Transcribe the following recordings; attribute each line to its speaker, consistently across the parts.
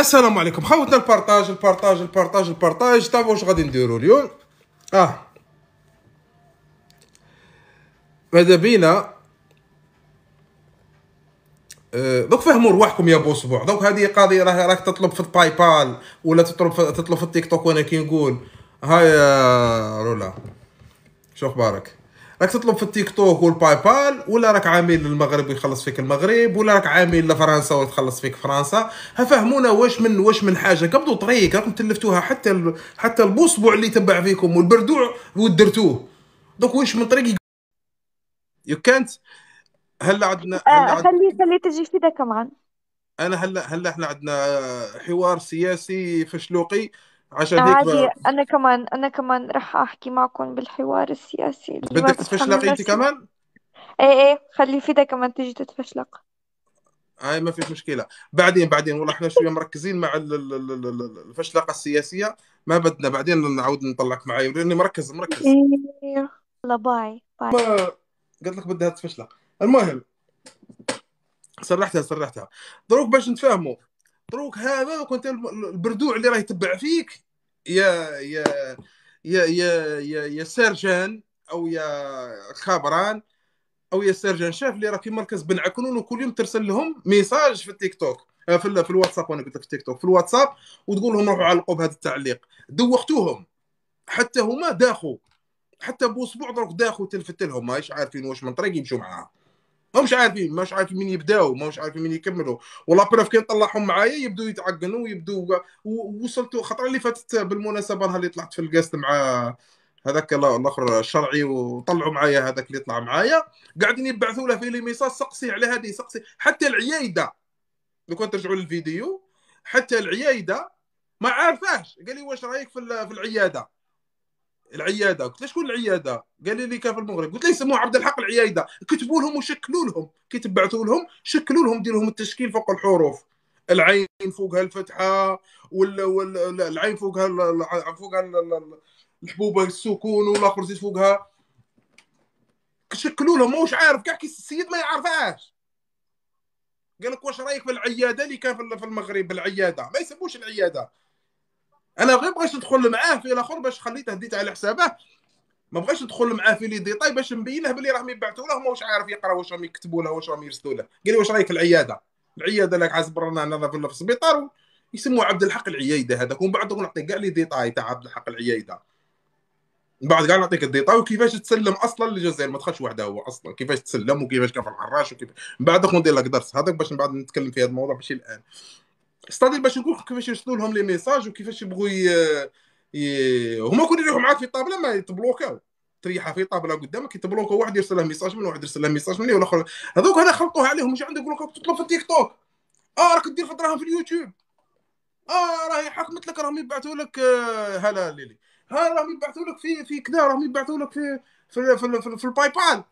Speaker 1: السلام عليكم خوتنا. البارطاج تابعوا واش غادي نديروا اليوم. ماذا بينا دوك فهموا رواحكم يا بوسبوع. دوك هذه قضيه راك تطلب في الباي بال ولا تطلب في التيك توك. وانا كي نقول هاي رولا شو اخبارك، راك تطلب في التيك توك والباي بال، ولا راك عامل للمغرب ويخلص فيك المغرب، ولا راك عامل لفرنسا وتخلص فيك فرنسا. فهمونا واش من حاجه. قبضوا طريق راكم تلفتوها حتى البوسبوع اللي تبع فيكم والبردوع ودرتوه. دوك واش من طريق يو كانت. هلا
Speaker 2: خلي تجي فدا كمان.
Speaker 1: انا هلا احنا عندنا حوار سياسي فشلوقي عشان هيك
Speaker 2: عادي، أنا كمان راح أحكي معكم بالحوار السياسي اللي ما
Speaker 1: بدك
Speaker 2: بفهم
Speaker 1: تفشلقي
Speaker 2: منه
Speaker 1: انت
Speaker 2: شيء.
Speaker 1: كمان.
Speaker 2: إيه خلي فدا كمان تجي تتفشلق.
Speaker 1: هاي ما فيش مشكله. بعدين والله احنا شويه مركزين مع الفشلقه السياسيه. ما بدنا بعدين نعاود نطلعك معي لاني مركز.
Speaker 2: إيه يلا باي باي.
Speaker 1: قلت لك بدها تفشلق. المهم سرحتها. دروك باش نتفاهموا. دروك هذا كنت البردوع اللي راه يتبع فيك يا يا يا سرجان، او يا خابران، او يا سرجان شاف اللي راه في مركز بن عكنون، وكل يوم ترسل لهم ميساج في التيك توك، في الواتساب. وانا قلت لك في التيك توك في الواتساب، وتقول لهم روحوا علقوا بهذا التعليق. دوختوهم حتى هما داخوا، حتى بوسبوع دروك داخوا تلفت لهم ماش عارفين واش من طريق يمشوا معاها. مش عارفين مين يبداو، مش عارفين مين يكملوا. والله بروف كي نطلعهم معايا يبدوا يتعقنوا ويبدوا. وصلتوا خطره اللي فاتت بالمناسبه نهار اللي طلعت في القاست مع هذاك الاخر الشرعي، وطلعوا معايا هذاك اللي طلع معايا، قاعدين يبعثوا له في لي ميساج سقسي على هذه سقسي. حتى العيايده لو كنت ترجعوا للفيديو، حتى العيايده ما عارفاش. قال لي واش رايك في العياده. قلت له شكون العياده؟ قال لي كان في المغرب. قلت له يسموه عبد الحق العيايده. كتبوا لهم وشكلوا لهم كي تبعثوا لهم، شكلوا لهم ديروا لهم التشكيل فوق الحروف. العين فوقها الفتحه، والعين فوقها الحبوبه السكون، والاخر زيد فوقها. شكلوا لهم. ماهوش عارف كاع، السيد ما يعرفهاش. قال لك واش رايك في العياده اللي كان في المغرب؟ العياده ما يسموش العياده. انا غير بغيت ندخل معاه في الاخر باش خليته هديت على حسابه. ما بغاش ندخل معاه في لي ديتاي باش نبين له بلي راهم يبعثوا له، واش عارف يقرا، واش راهم يكتبوا له، واش راهم يرسلوا له. قال لي واش رايك في العياده لك عازب رانا انا في السبيطار. يسموه عبد الحق العيايده هذاك. ومن بعد نعطيك كاع لي ديتاي تاع عبد الحق العيايده. من بعد كاع نعطيك الديتاي وكيفاش تسلم اصلا للجزائر. ما دخلش وحده هو اصلا كيفاش تسلم، وكيفاش كان في الحراش، وكيف من بعد ندير لك درس هذاك باش من بعد نتكلم في هذا الموضوع ماشي الان. استادير باش نقول كيفاش يرسلوا لهم لي ميساج، وكيفاش يبغوا هما كون يروحوا معاك في الطابله ما يتبلوكاو. تريحها في طابله قدامك يتبلوكاو، واحد يرسل له ميساج من واحد يرسل له ميساج من والاخر. هذوك انا خلطوها عليهم. مش عندك يقول لك تطلب في التيك توك، راك دير في دراهم في اليوتيوب، راهي حكمت لك، راهم يبعثوا لك هلا ليلي، راهم يبعثوا لك في كذا، راهم يبعثوا لك في الباي بال.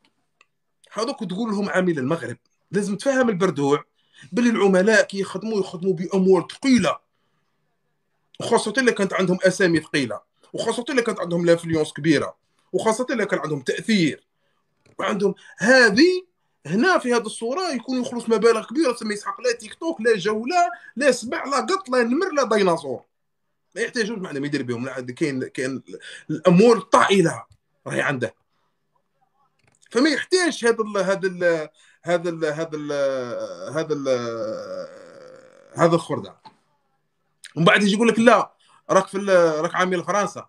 Speaker 1: هذوك تقول لهم عامل المغرب. لازم تفهم البردوع باللي العملاء كي يخدموا باموال ثقيله، وخاصة اللي كانت عندهم أسامي ثقيلة، وخاصة اللي كانت عندهم لانفلونس كبيرة، وخاصة اللي كان عندهم تأثير، وعندهم هذه. هنا في هذه الصورة يكون يخلص مبالغ كبيرة، تسمى يسحق لا تيك توك لا جولة لا سبع لا قط لا نمر لا ديناصور. ما يحتاجوش معنا ما يدير بهم. كاين الأموال الطائلة راهي عنده. فما يحتاج هذا ال هذا ال هذا ال هذا الخردة. ومن بعد يجي يقول لك لا، راك عامل فرنسا.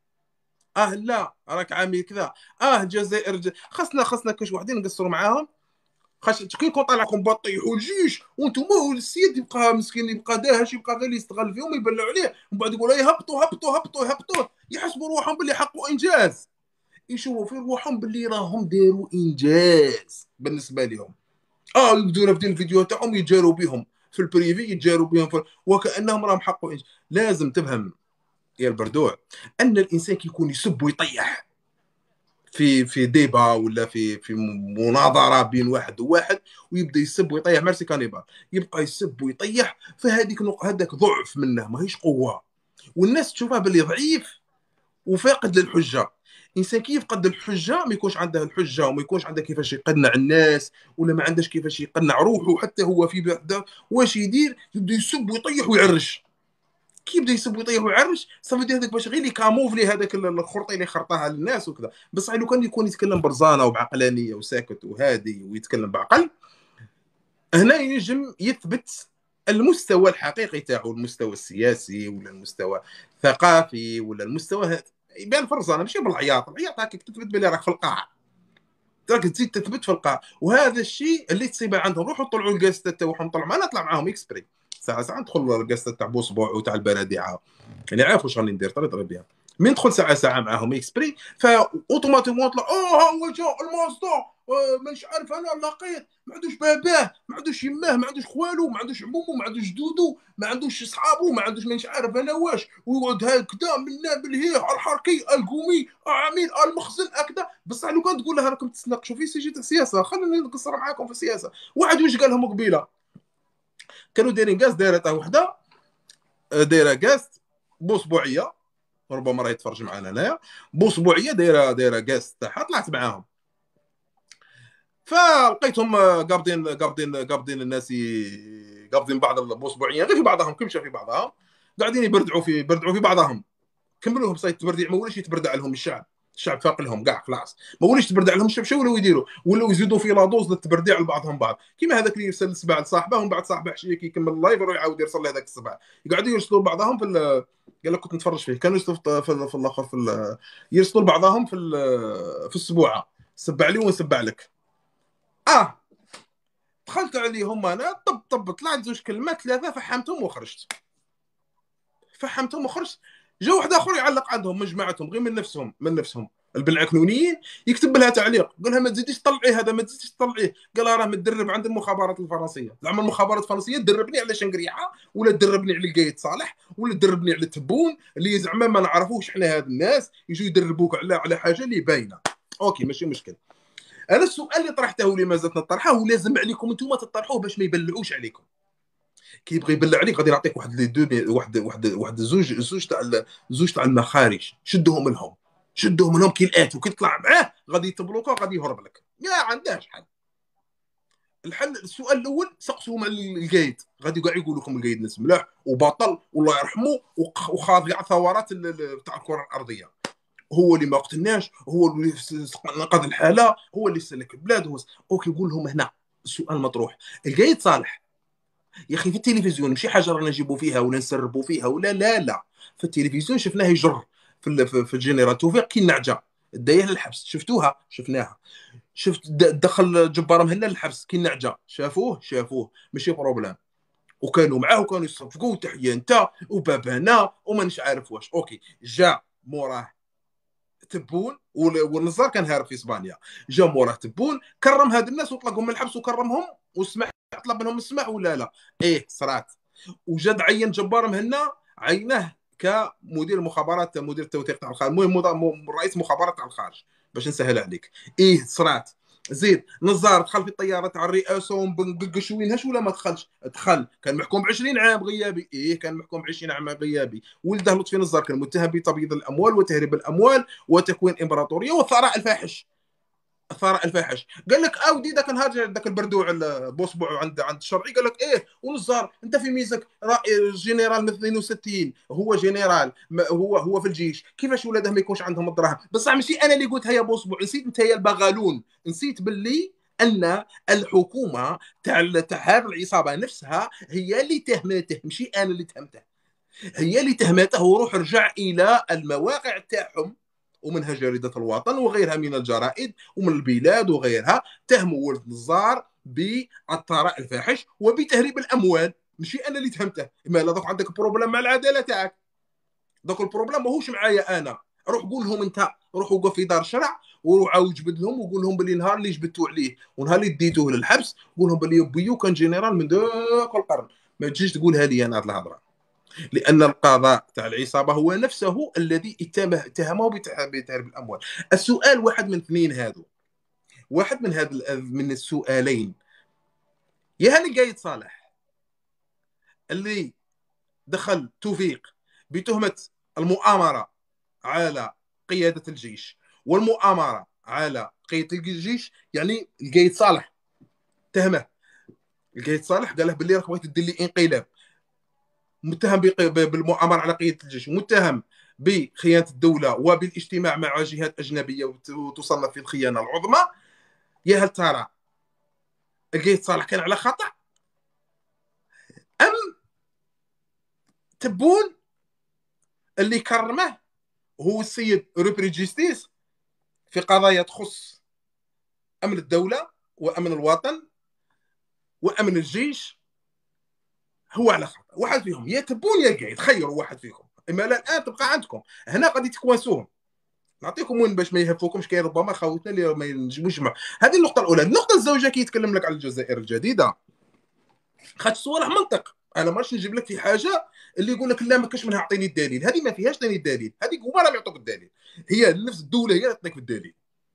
Speaker 1: لا راك عامل كذا. الجزائر خاصنا كاش وحدين نقصروا معاهم. كي يكون طالعكم بطيحوا الجيش وانتم، السيد يبقى مسكين، يبقى داهش، يبقى غير يستغل فيهم يبلعوا عليه. ومن بعد يقول هبطوا يحسبوا روحهم باللي حقوا انجاز. يشوفوا في روحهم باللي راهم داروا انجاز بالنسبه لهم. يبدوا في الفيديو تاعهم يتجاروا بهم في البريفي، يتجاروا بهم وكانهم راهم حقوا انجاز. لازم تفهم يا البردوع ان الانسان كي يكون يسب ويطيح في ديبا ولا في مناظره بين واحد وواحد، ويبدا يسب ويطيح مارسي كانيبال، يبقى يسب ويطيح. هذاك ضعف منه ماهيش قوه. والناس تشوفها باللي ضعيف وفاقد للحجه. انسان كيف قد الحجه ما يكونش عنده الحجه وما يكونش عنده كيفاش يقنع الناس، ولا ما عندهش كيفاش يقنع روحه حتى هو في بعده، واش يدير؟ يبدا يسب ويطيح ويعرش. كي يبدا يسب ويطيح ويعرش صافي يدير هذاك باش غير يكاموفلي هذاك الخرطي اللي خرطاها للناس وكذا. بصح لو كان يكون يتكلم برزانه وبعقلانيه وساكت وهادي ويتكلم بعقل، هنا ينجم يثبت المستوى الحقيقي تاعو، المستوى السياسي ولا المستوى الثقافي ولا المستوى يبان فرزانه ماشي بالعياط. العياط هكاك تثبت بلي راك في القاع، راك تزيد تثبت في القاع. وهذا الشيء اللي تصيبه عندهم. روحوا طلعوا الكاستات تاعهم، طلعوا معنا، طلع معاهم اكسبري ساعه ساعه ندخل الكاستات تاع بوسبوع وتاع البرادعه، يعني عارف واش راني ندير طري بها. من ندخل ساعه ساعه معاهم اكسبري فاوتوماتيكمون طلع هو جا الماستر، مش عارف انا لقيت ما عندوش باباه، ما عندوش يماه، ما عندوش خوالو، ما عندوش عمومه، ما عندوش دودو، ما عندوش صحابه، ما عندوش مش عارف انا واش، ويقعد هكذا منا بالهيه على الحركي القومي عميل المخزن هكذا. بصح لو كان تقول لها راكم تتناقشوا في سيجي تاع السياسه، خلينا نقصر معاكم في السياسه. واحد واش قال لهم قبيله كانوا دايرين كاس، دايره تاع وحده دايره كاس باسبوعيه، ربما راه يتفرج معنا هنايا، باسبوعيه دايره كاس تاعها، طلعت معاهم. فلقيتهم قابضين الناس قابضين بعض الاسبوعيين غير في بعضهم، كمشه في بعضها، قاعدين يبردعوا في بعضهم. كملوهم صاي التبرديع ما ولاش يتبردع لهم الشعب. الشعب فاق لهم كاع خلاص، ما ولاش يتبردع لهم الشعب. شو ولاو يديروا؟ ولاو يزيدوا في لادوز للتبرديع لبعضهم بعض. كيما هذاك اللي يرسل السبع لصاحبه ومن بعد صاحبه حشيه كي يكمل اللايف يروح يعاود يرسل له هذاك السبع، يقعدوا يرسلوا لبعضهم قال لك كنت نتفرج فيه، كانوا يرسلوا في الاخر يرسلوا لبعضهم في السبوعه، سبع لي ونسبع لك. اه دخلت عليهم انا طب طلعت زوج كلمات ثلاثه، فحمتهم وخرجت. جا واحد اخر يعلق عندهم من جماعتهم غير من نفسهم البنعكنونيين، يكتب لها تعليق، قال لها ما تزيديش تطلعي هذا، ما تزيديش تطلعيه. قال راه متدرب عند المخابرات الفرنسيه. زعما المخابرات الفرنسيه تدربني على شنقريعه، ولا تدربني على القايد صالح، ولا تدربني على تبون اللي زعما ما نعرفوش حنا هاد الناس، يجوا يدربوك على حاجه اللي باينه. اوكي ماشي مشكل. انا السؤال اللي طرحته، ما زلت نطرحه، ولازم عليكم انتم تطرحوه باش ما يبلعوش عليكم. كي يبغي يبلع عليك غادي نعطيك واحد لي دو، واحد زوج تاع المخارج، شدهم لهم كي الاتي، وكي تطلع معاه غادي يتبلوكا، غادي يهرب لك. ما عندهاش حل. السؤال الاول سقسوا مع القايد، غادي كاع يقول لكم القايد ناس ملاح وبطل والله يرحمه وخاضع ثورات تاع الكره الارضيه، هو اللي ما قتلناش، هو اللي نقذ الحاله، هو اللي سلك البلاد. اوكي قول لهم هنا السؤال مطروح. القايد صالح يا اخي في التلفزيون ماشي حاجه رانا نجيبوا فيها ولا نسربوا فيها ولا لا. في التلفزيون شفناه يجر في الجنرال توفيق كي النعجه دايه للحبس، شفناها. دخل جبار مهنا للحبس كي النعجه، شافوه ماشي بروبليم، وكانوا معاه وكانوا يصفقوا تحيه انت وبابانا وما نش عارف واش. اوكي جا موراه تبون والنزار كان هارب في اسبانيا، جا موراه تبون كرم هاد الناس وطلقهم من الحبس وكرمهم وسمح، طلب منهم السماح ولا لا؟ ايه صرات. وجد عين جبار مهنا، عينه كمدير مخابرات، مدير التوثيق تاع الخارج، المهم رئيس مخابرات تاع الخارج باش نسهل عليك. ايه صرات. زيد نزار دخل في الطياره تاع الرئاسه ومبقش وينهاش ولا ما دخلش؟ دخل، كان محكوم ب 20 عام غيابي. ايه كان محكوم ب 20 عام غيابي. ولده لطفي نزار كان متهم بتبييض الاموال وتهريب الاموال وتكوين امبراطوريه والثراء الفاحش. قال لك اودي ذاك النهار ذاك البردوع بوسبوع عند الشرعي، قال لك ايه ونزار انت في ميزك جنرال من 62، هو جنرال، هو في الجيش، كيفاش ولاده ما يكونش عندهم الدراهم؟ بصح ماشي انا اللي قلتها يا بوسبوع، نسيت انت يا البغالون، نسيت باللي ان الحكومه تاع هذه العصابه نفسها هي اللي تهمته، ماشي انا اللي تهمته، هي اللي تهمته. وروح رجع الى المواقع تاعهم ومنها جريدة الوطن وغيرها من الجرائد ومن البلاد وغيرها، تهموا ولد نزار بالثراء الفاحش وبتهريب الاموال. ماشي انا اللي تهمته. ما لا دوك عندك بروبليم مع العداله تاعك، دوك البروبليم ماهوش معايا انا. روح قول لهم انت، روح وقف في دار الشرع وروح عاود جبد لهم وقول لهم باللي نهار اللي جبدتوا عليه ونهار اللي ديتوه للحبس، قول لهم باللي بيو كان جنرال من ذاك القرن. ما تجيش تقولها لي انا هذه الهضره، لأن القضاء تاع العصابة هو نفسه الذي اتهمه بتهريب الأموال. السؤال واحد من اثنين هذو، واحد من السؤالين. يا هاني قايد صالح اللي دخل توفيق بتهمة المؤامرة على قيادة الجيش والمؤامره على قياده الجيش. يعني القايد صالح اتهمه، القايد صالح قال له باللي راك بغيت دير لي انقلاب، متهم بالمؤامره على قياده الجيش، متهم بخيانه الدوله وبالاجتماع مع جهات اجنبيه وتصنف في الخيانه العظمى. يا هل ترى القايد صالح كان على خطا، ام تبون اللي كرمه هو السيد روبري جيستيس في قضايا تخص امن الدوله وامن الوطن وامن الجيش؟ هو على خطا، واحد فيهم يا تبون يا قايد، خيروا واحد فيكم. اما لا الان تبقى عندكم هنا غادي تكواسوهم. نعطيكم وين باش ما يهفوكمش، كاين ربما خوتنا اللي ما ينجموش مع. هذه النقطه الاولى. النقطه الزوجه كي يتكلم لك على الجزائر الجديده، خاطر صوالح منطق. انا ماش نجيب لك في حاجه اللي يقول لك لا ما كاش منها اعطيني الدليل، هذه ما فيهاش ثاني الدليل، هذه هما راهم يعطوك الدليل. هي نفس الدوله هي اللي تعطيك الدليل.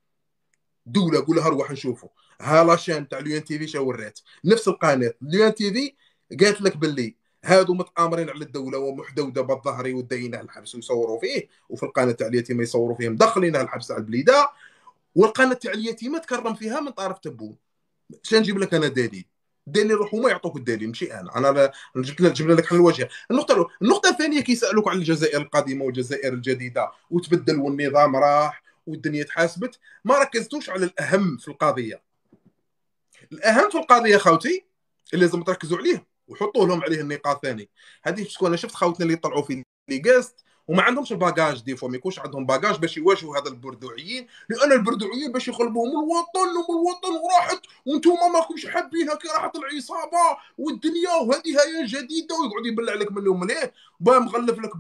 Speaker 1: دوله قول لها روح نشوفوا، ها لاشين تاع اليو ان تي في شا ورات، نفس القناه اليو ان تي في قالت لك باللي هادو متآمرين على الدوله ومحدوده بالظهري وديناه الحبس ويصوروا فيه، وفي القناه تاع اليتيمه يصوروا فيه مدخلينه الحبس تاع البليده، والقناه تاع اليتيمه تكرم فيها من طرف تبون. شنو نجيب لك انا دليل؟ دليل روحوا ما يعطوك الدليل، ماشي انا جبنا لك حل الوجه. النقطه الاولى. النقطه الثانيه كي يسالوك عن الجزائر القديمه والجزائر الجديده وتبدل والنظام راح والدنيا تحاسبت، ما ركزتوش على الاهم في القضيه. الاهم في القضيه خوتي اللي لازم تركزوا عليه وحطوا لهم عليه النقاط ثاني. هذه شكون انا شفت خوتنا اللي طلعوا في لي جاست وما عندهمش الباجاج، دي فوا ما يكونش عندهم باجاج باش يواجهوا هذا البردوعيين، لان البردوعيين باش يخربوا من الوطن ومن الوطن وراحت وانتم ماكمش حابينها كي راحت العصابه والدنيا وهذه هي جديده، ويقعد يبلع لك من اليوم ليه با مغلف لك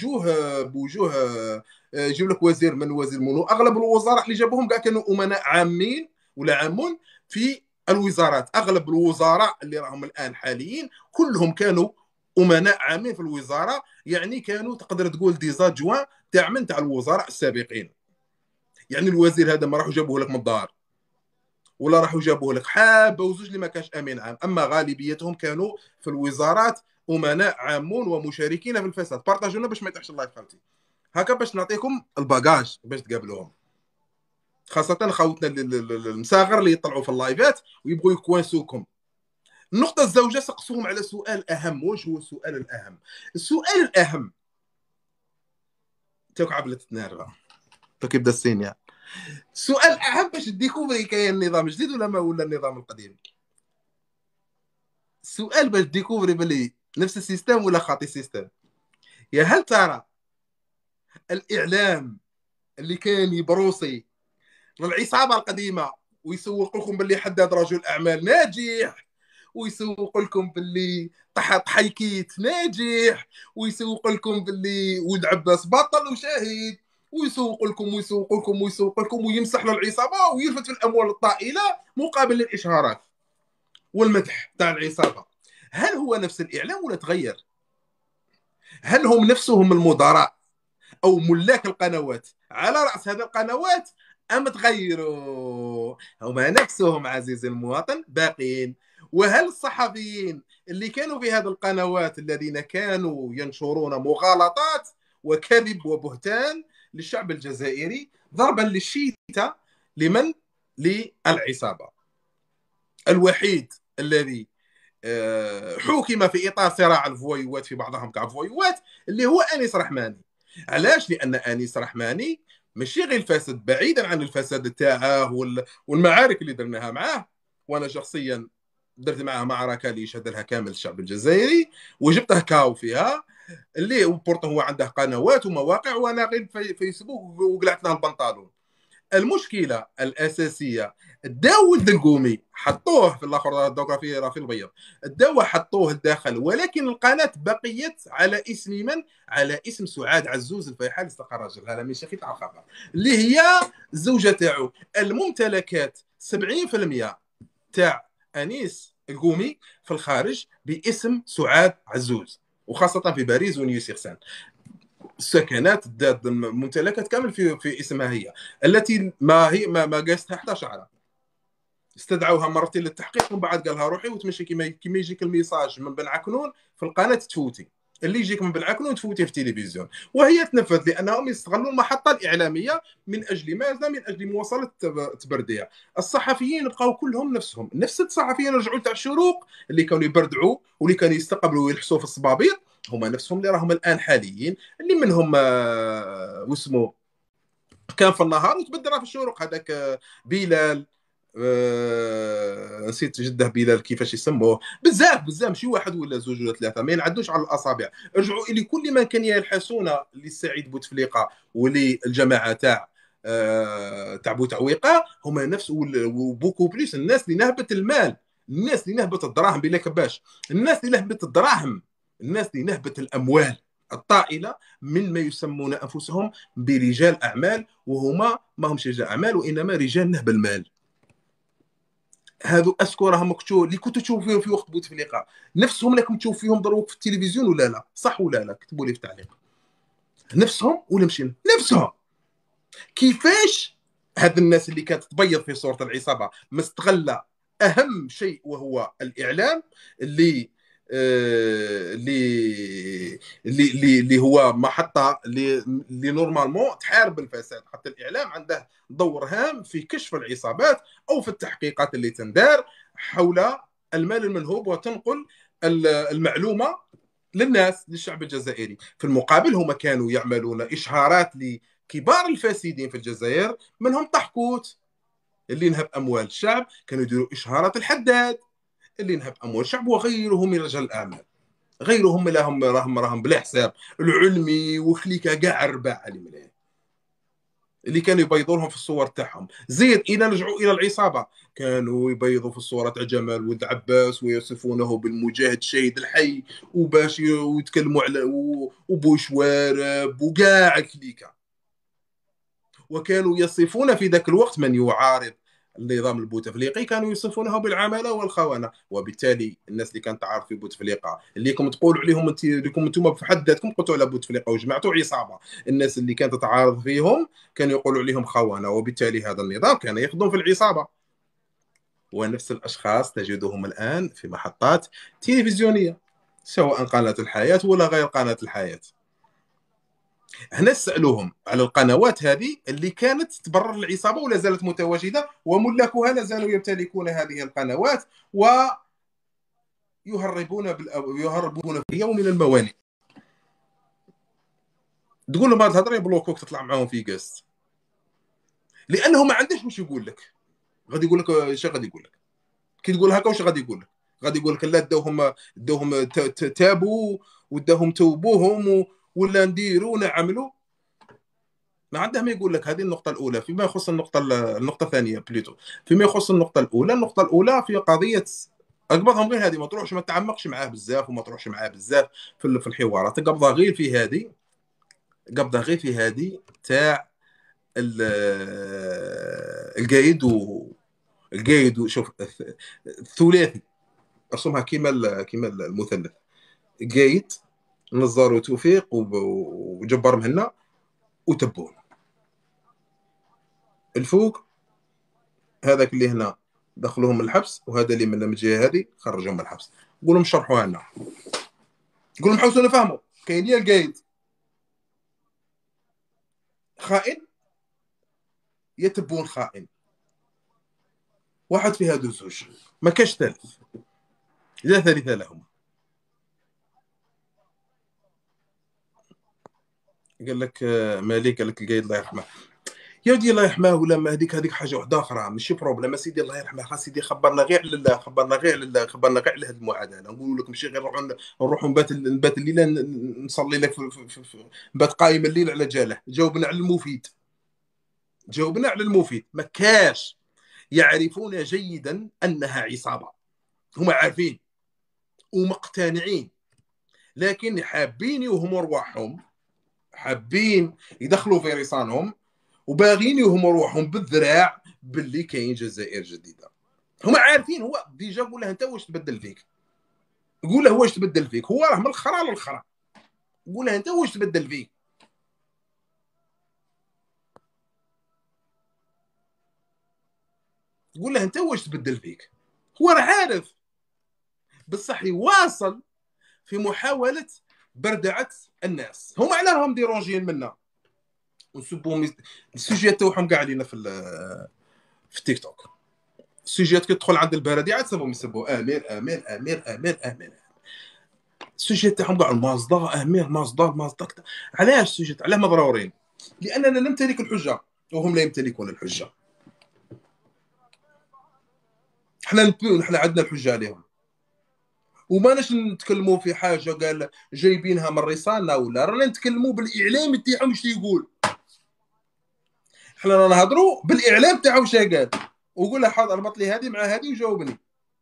Speaker 1: بوجوه يجيب لك وزير من وزير منو. اغلب الوزراء اللي جابوهم كاع كانوا امناء عامين ولا عامون في الوزارات. اغلب الوزراء اللي راهم الان حاليين كلهم كانوا امناء عامين في الوزاره، يعني كانوا تقدر تقول ديزاجوان تاع من تاع الوزراء السابقين. يعني الوزير هذا ما راحوا جابوه لك من الدار ولا راحوا جابوه لك حابه وزوج اللي ما كانش امين عام، اما غالبيتهم كانوا في الوزارات امناء عامون ومشاركين في الفساد. بارطاجونا باش ما يطيحش اللايف خالتي، هكا باش نعطيكم الباجاج باش تقابلوهم، خاصه خوتنا المساغر اللي يطلعوا في اللايفات ويبغوا يكوانسوكم. النقطة الزوجة سقسوهم على سؤال أهم. واش هو السؤال الأهم؟ السؤال الأهم توك عبلت النار كيبدا السينيال. السؤال الأهم باش ديكوفري كاين نظام جديد ولا ما ولا النظام القديم. السؤال باش ديكوفري بلي نفس السيستم ولا خاطي السيستم. يا هل ترى الإعلام اللي كان يبروسي للعصابة القديمة ويسوق لكم باللي حداد رجل أعمال ناجح، ويسوق لكم باللي حيكيت ناجح، ويسوق لكم باللي ولد عباس بطل وشاهد، ويسوق لكم ويمسح للعصابه ويلفت في الاموال الطائله مقابل الاشهارات والمدح تاع العصابه. هل هو نفس الاعلام ولا تغير؟ هل هم نفسهم المدراء او ملاك القنوات على راس هذه القنوات ام تغيروا؟ هما نفسهم عزيزي المواطن باقين. وهل الصحفيين اللي كانوا في هذه القنوات الذين كانوا ينشرون مغالطات وكذب وبهتان للشعب الجزائري ضربا للشيته لمن؟ للعصابه. الوحيد الذي حكم في اطار صراع الفويوات في بعضهم كفويوات اللي هو انيس رحماني. علاش؟ لان انيس رحماني ماشي غير الفساد، بعيدا عن الفساد تاعه والمعارك اللي درناها معاه، وانا شخصيا درت معاه معركه اللي يشهد لها كامل الشعب الجزائري وجبته كاو فيها، اللي بورته هو عنده قنوات ومواقع وانا غير في فيسبوك وقلعت له البنطالون. المشكله الاساسيه داو الدلقومي حطوه في الاخر دوكا في راه في البيض، الدواء حطوه لداخل، ولكن القناه بقيت على اسم من؟ على اسم سعاد عزوز الفيحاء اللي استقر راجلها لا ماشي تاع الخبر اللي هي الزوجه تاعو. الممتلكات 70% تاع انيس القومي في الخارج باسم سعاد عزوز، وخاصه في باريس ونيوسيرسان. السكنات الممتلكات كامل في اسمها هي، التي ما قاستها حتى شعره. استدعوها مرتين للتحقيق ومن بعد قالها روحي وتمشي كيما يجيك الميساج من بن عكنون في القناه تفوتي. اللي يجيك من بالعقل وتفوتيه في التلفزيون. وهي تنفذ لانهم يستغلوا المحطه الاعلاميه من اجل ماذا؟ من اجل مواصله تبرديها. الصحفيين بقاو كلهم نفسهم، نفس الصحفيين رجعوا تاع الشروق اللي كانوا يبردعوا واللي كانوا يستقبلوا ويلحسوا في الصبابيط، هما نفسهم اللي راهم الان حاليين، اللي منهم واسمه كان في النهار وتبدل في الشروق، هذاك بلال، نسيت جده بلال كيفاش يسموه، بزاف بزاف، ماشي واحد ولا زوج ولا ثلاثه، ما ينعدوش على الاصابع. رجعوا الى كل من كان يلحسون للسعيد بوتفليقه وللجماعه تاع تاع بوتعويقه، هما نفس وبوكو بليس الناس اللي نهبت المال، الناس اللي نهبت الدراهم بلا كباش، الناس اللي نهبت الدراهم، الناس اللي نهبت الاموال الطائله من ما يسمون انفسهم برجال اعمال، وهما ما همش رجال اعمال وانما رجال نهب المال. هذو اسكو راهم مكتوب اللي كنتوا تشوفوا فيهم في وقت بوتفليقه، نفسهم راكم تشوفوا فيهم دروك في التلفزيون ولا لا؟ صح ولا لا؟ كتبوا لي في التعليق نفسهم ولا مشي نفسهم. كيفاش هاد الناس اللي كانت تبيض في صورة العصابة مستغلة أهم شيء وهو الإعلام، اللي اللي هو محطة اللي نورمالمون تحارب الفساد، حتى الإعلام عنده دور هام في كشف العصابات أو في التحقيقات اللي تندار حول المال المنهوب وتنقل المعلومة للناس، للشعب الجزائري. في المقابل هم كانوا يعملون إشهارات لكبار الفاسدين في الجزائر، منهم طحكوت اللي نهب أموال الشعب، كانوا يديروا إشهارات الحداد اللي نهب أموال الشعب، وغيرهم من رجال الأعمال، غيرهم راهم بلا حساب، العلمي وخليكا كاع الرباع اللي مليح اللي كانوا يبيضوا لهم في الصور تاعهم. زيد الى رجعوا الى العصابه، كانوا يبيضوا في الصوره تاع جمال ولد عباس ويصفونه بالمجاهد الشهيد الحي، وباش يتكلموا على وبوشوارب وكاع كليكا. وكانوا يصفون في ذاك الوقت من يعارض النظام البوتفليقي كانوا يصفونه بالعماله والخونه، وبالتالي الناس اللي كانت تعرف في بوتفليقه اللي كنتم تقولوا عليهم انت لكم انتم في حد ذاتكم قلتوا على بوتفليقه وجمعتوا عصابه، الناس اللي كانت تتعارض فيهم كانوا يقولوا عليهم خونه، وبالتالي هذا النظام كان يخدم في العصابه. ونفس الاشخاص تجدهم الان في محطات تلفزيونيه، سواء قناه الحياه ولا غير قناه الحياه. هنا سألوهم على القنوات هذه اللي كانت تبرر العصابة ولا زالت متواجدة، وملاكها لا زالوا يمتلكون هذه القنوات ويهربون يهربون في يوم من الموانئ. تقول لهم هذه الهضره يبلوكوك تطلع معاهم في قست، لانه ما عندهش واش يقول لك. غادي يقول لك ايش غادي يقول لك كي تقول هكا، واش غادي يقول لك؟ غادي يقول لك لا داوهم تابوا وداهم توبوهم ولا نديروا نعملوا. ما عنده ما يقول لك. هذه النقطة الأولى فيما يخص النقطة الثانية بليتو. فيما يخص النقطة الأولى في قضية أقبضهم غير هذه، ما تروحش ما تعمقش معاه بزاف وما تروحش معاه بزاف في الحوارات. قبضها غير في هذه، قبضها غير في هذه تاع القايد القايد شوف الثلاثي ارسمها كيما المثلث: قايد، نزار وتوفيق وجبار مهنا وتبون. الفوق هذاك اللي هنا دخلوهم الحبس، وهذا اللي من الجهه هذه خرجوهم من الحبس. قول لهم شرحوها لنا، قول لهم حاولوا نفهموا. كاين لي القايد خائن، يتبون خائن، واحد في هذو الزوج، ما كاش ثالث، لا ثالث لهم. قال لك مالك، قال لك القايد الله يرحمه، يا ودي الله يرحمه ولا ما هذيك حاجه واحده اخرى ماشي بروبليم. سيدي الله يرحمه، خاص سيدي خبرنا غير على الله، خبرنا غير على الله، خبرنا غير على هذه المعادله. نقول لك ماشي غير نروحوا نبات الليله نصلي لك نبات قايم الليل على جاله. جاوبنا على المفيد، جاوبنا على المفيد. ما كاش. يعرفون جيدا انها عصابه، هم عارفين ومقتنعين، لكن حابين يوهموا ارواحهم، حابين يدخلوا في رصانهم، وباغيين يوهموا روحهم بالذراع باللي كاين جزائر جديده. هما عارفين. هو ديجا قول له انت واش تبدل فيك، قول له واش تبدل فيك. هو راه من الخرا للخرا، قول له انت واش تبدل فيك. قول له انت واش تبدل فيك. هو راه عارف، بصح يواصل في محاوله بردعت الناس، هما على راهم ديرونجين منا ونسبوا السوجيات تاعهم كاع علينا في التيك توك. السوجيات كتدخل عند البلديه عاد سبهم يسبوا امير امير امير امير امير. السوجيات تاعهم كاع المازدا امير مازدا مازدا. علاش السوجيات علاه مضرورين؟ لاننا نمتلك الحجه وهم لا يمتلكون الحجه. حنا عندنا الحجه عليهم، وما ناش نتكلموا في حاجه قال جايبينها من رساله ولا رانا نتكلموا بالاعلام تاعهم اش يقول. حنا نهضروا بالاعلام تاعو واش قال، وقول له حاضر اربط لي هذه مع هذه وجاوبني.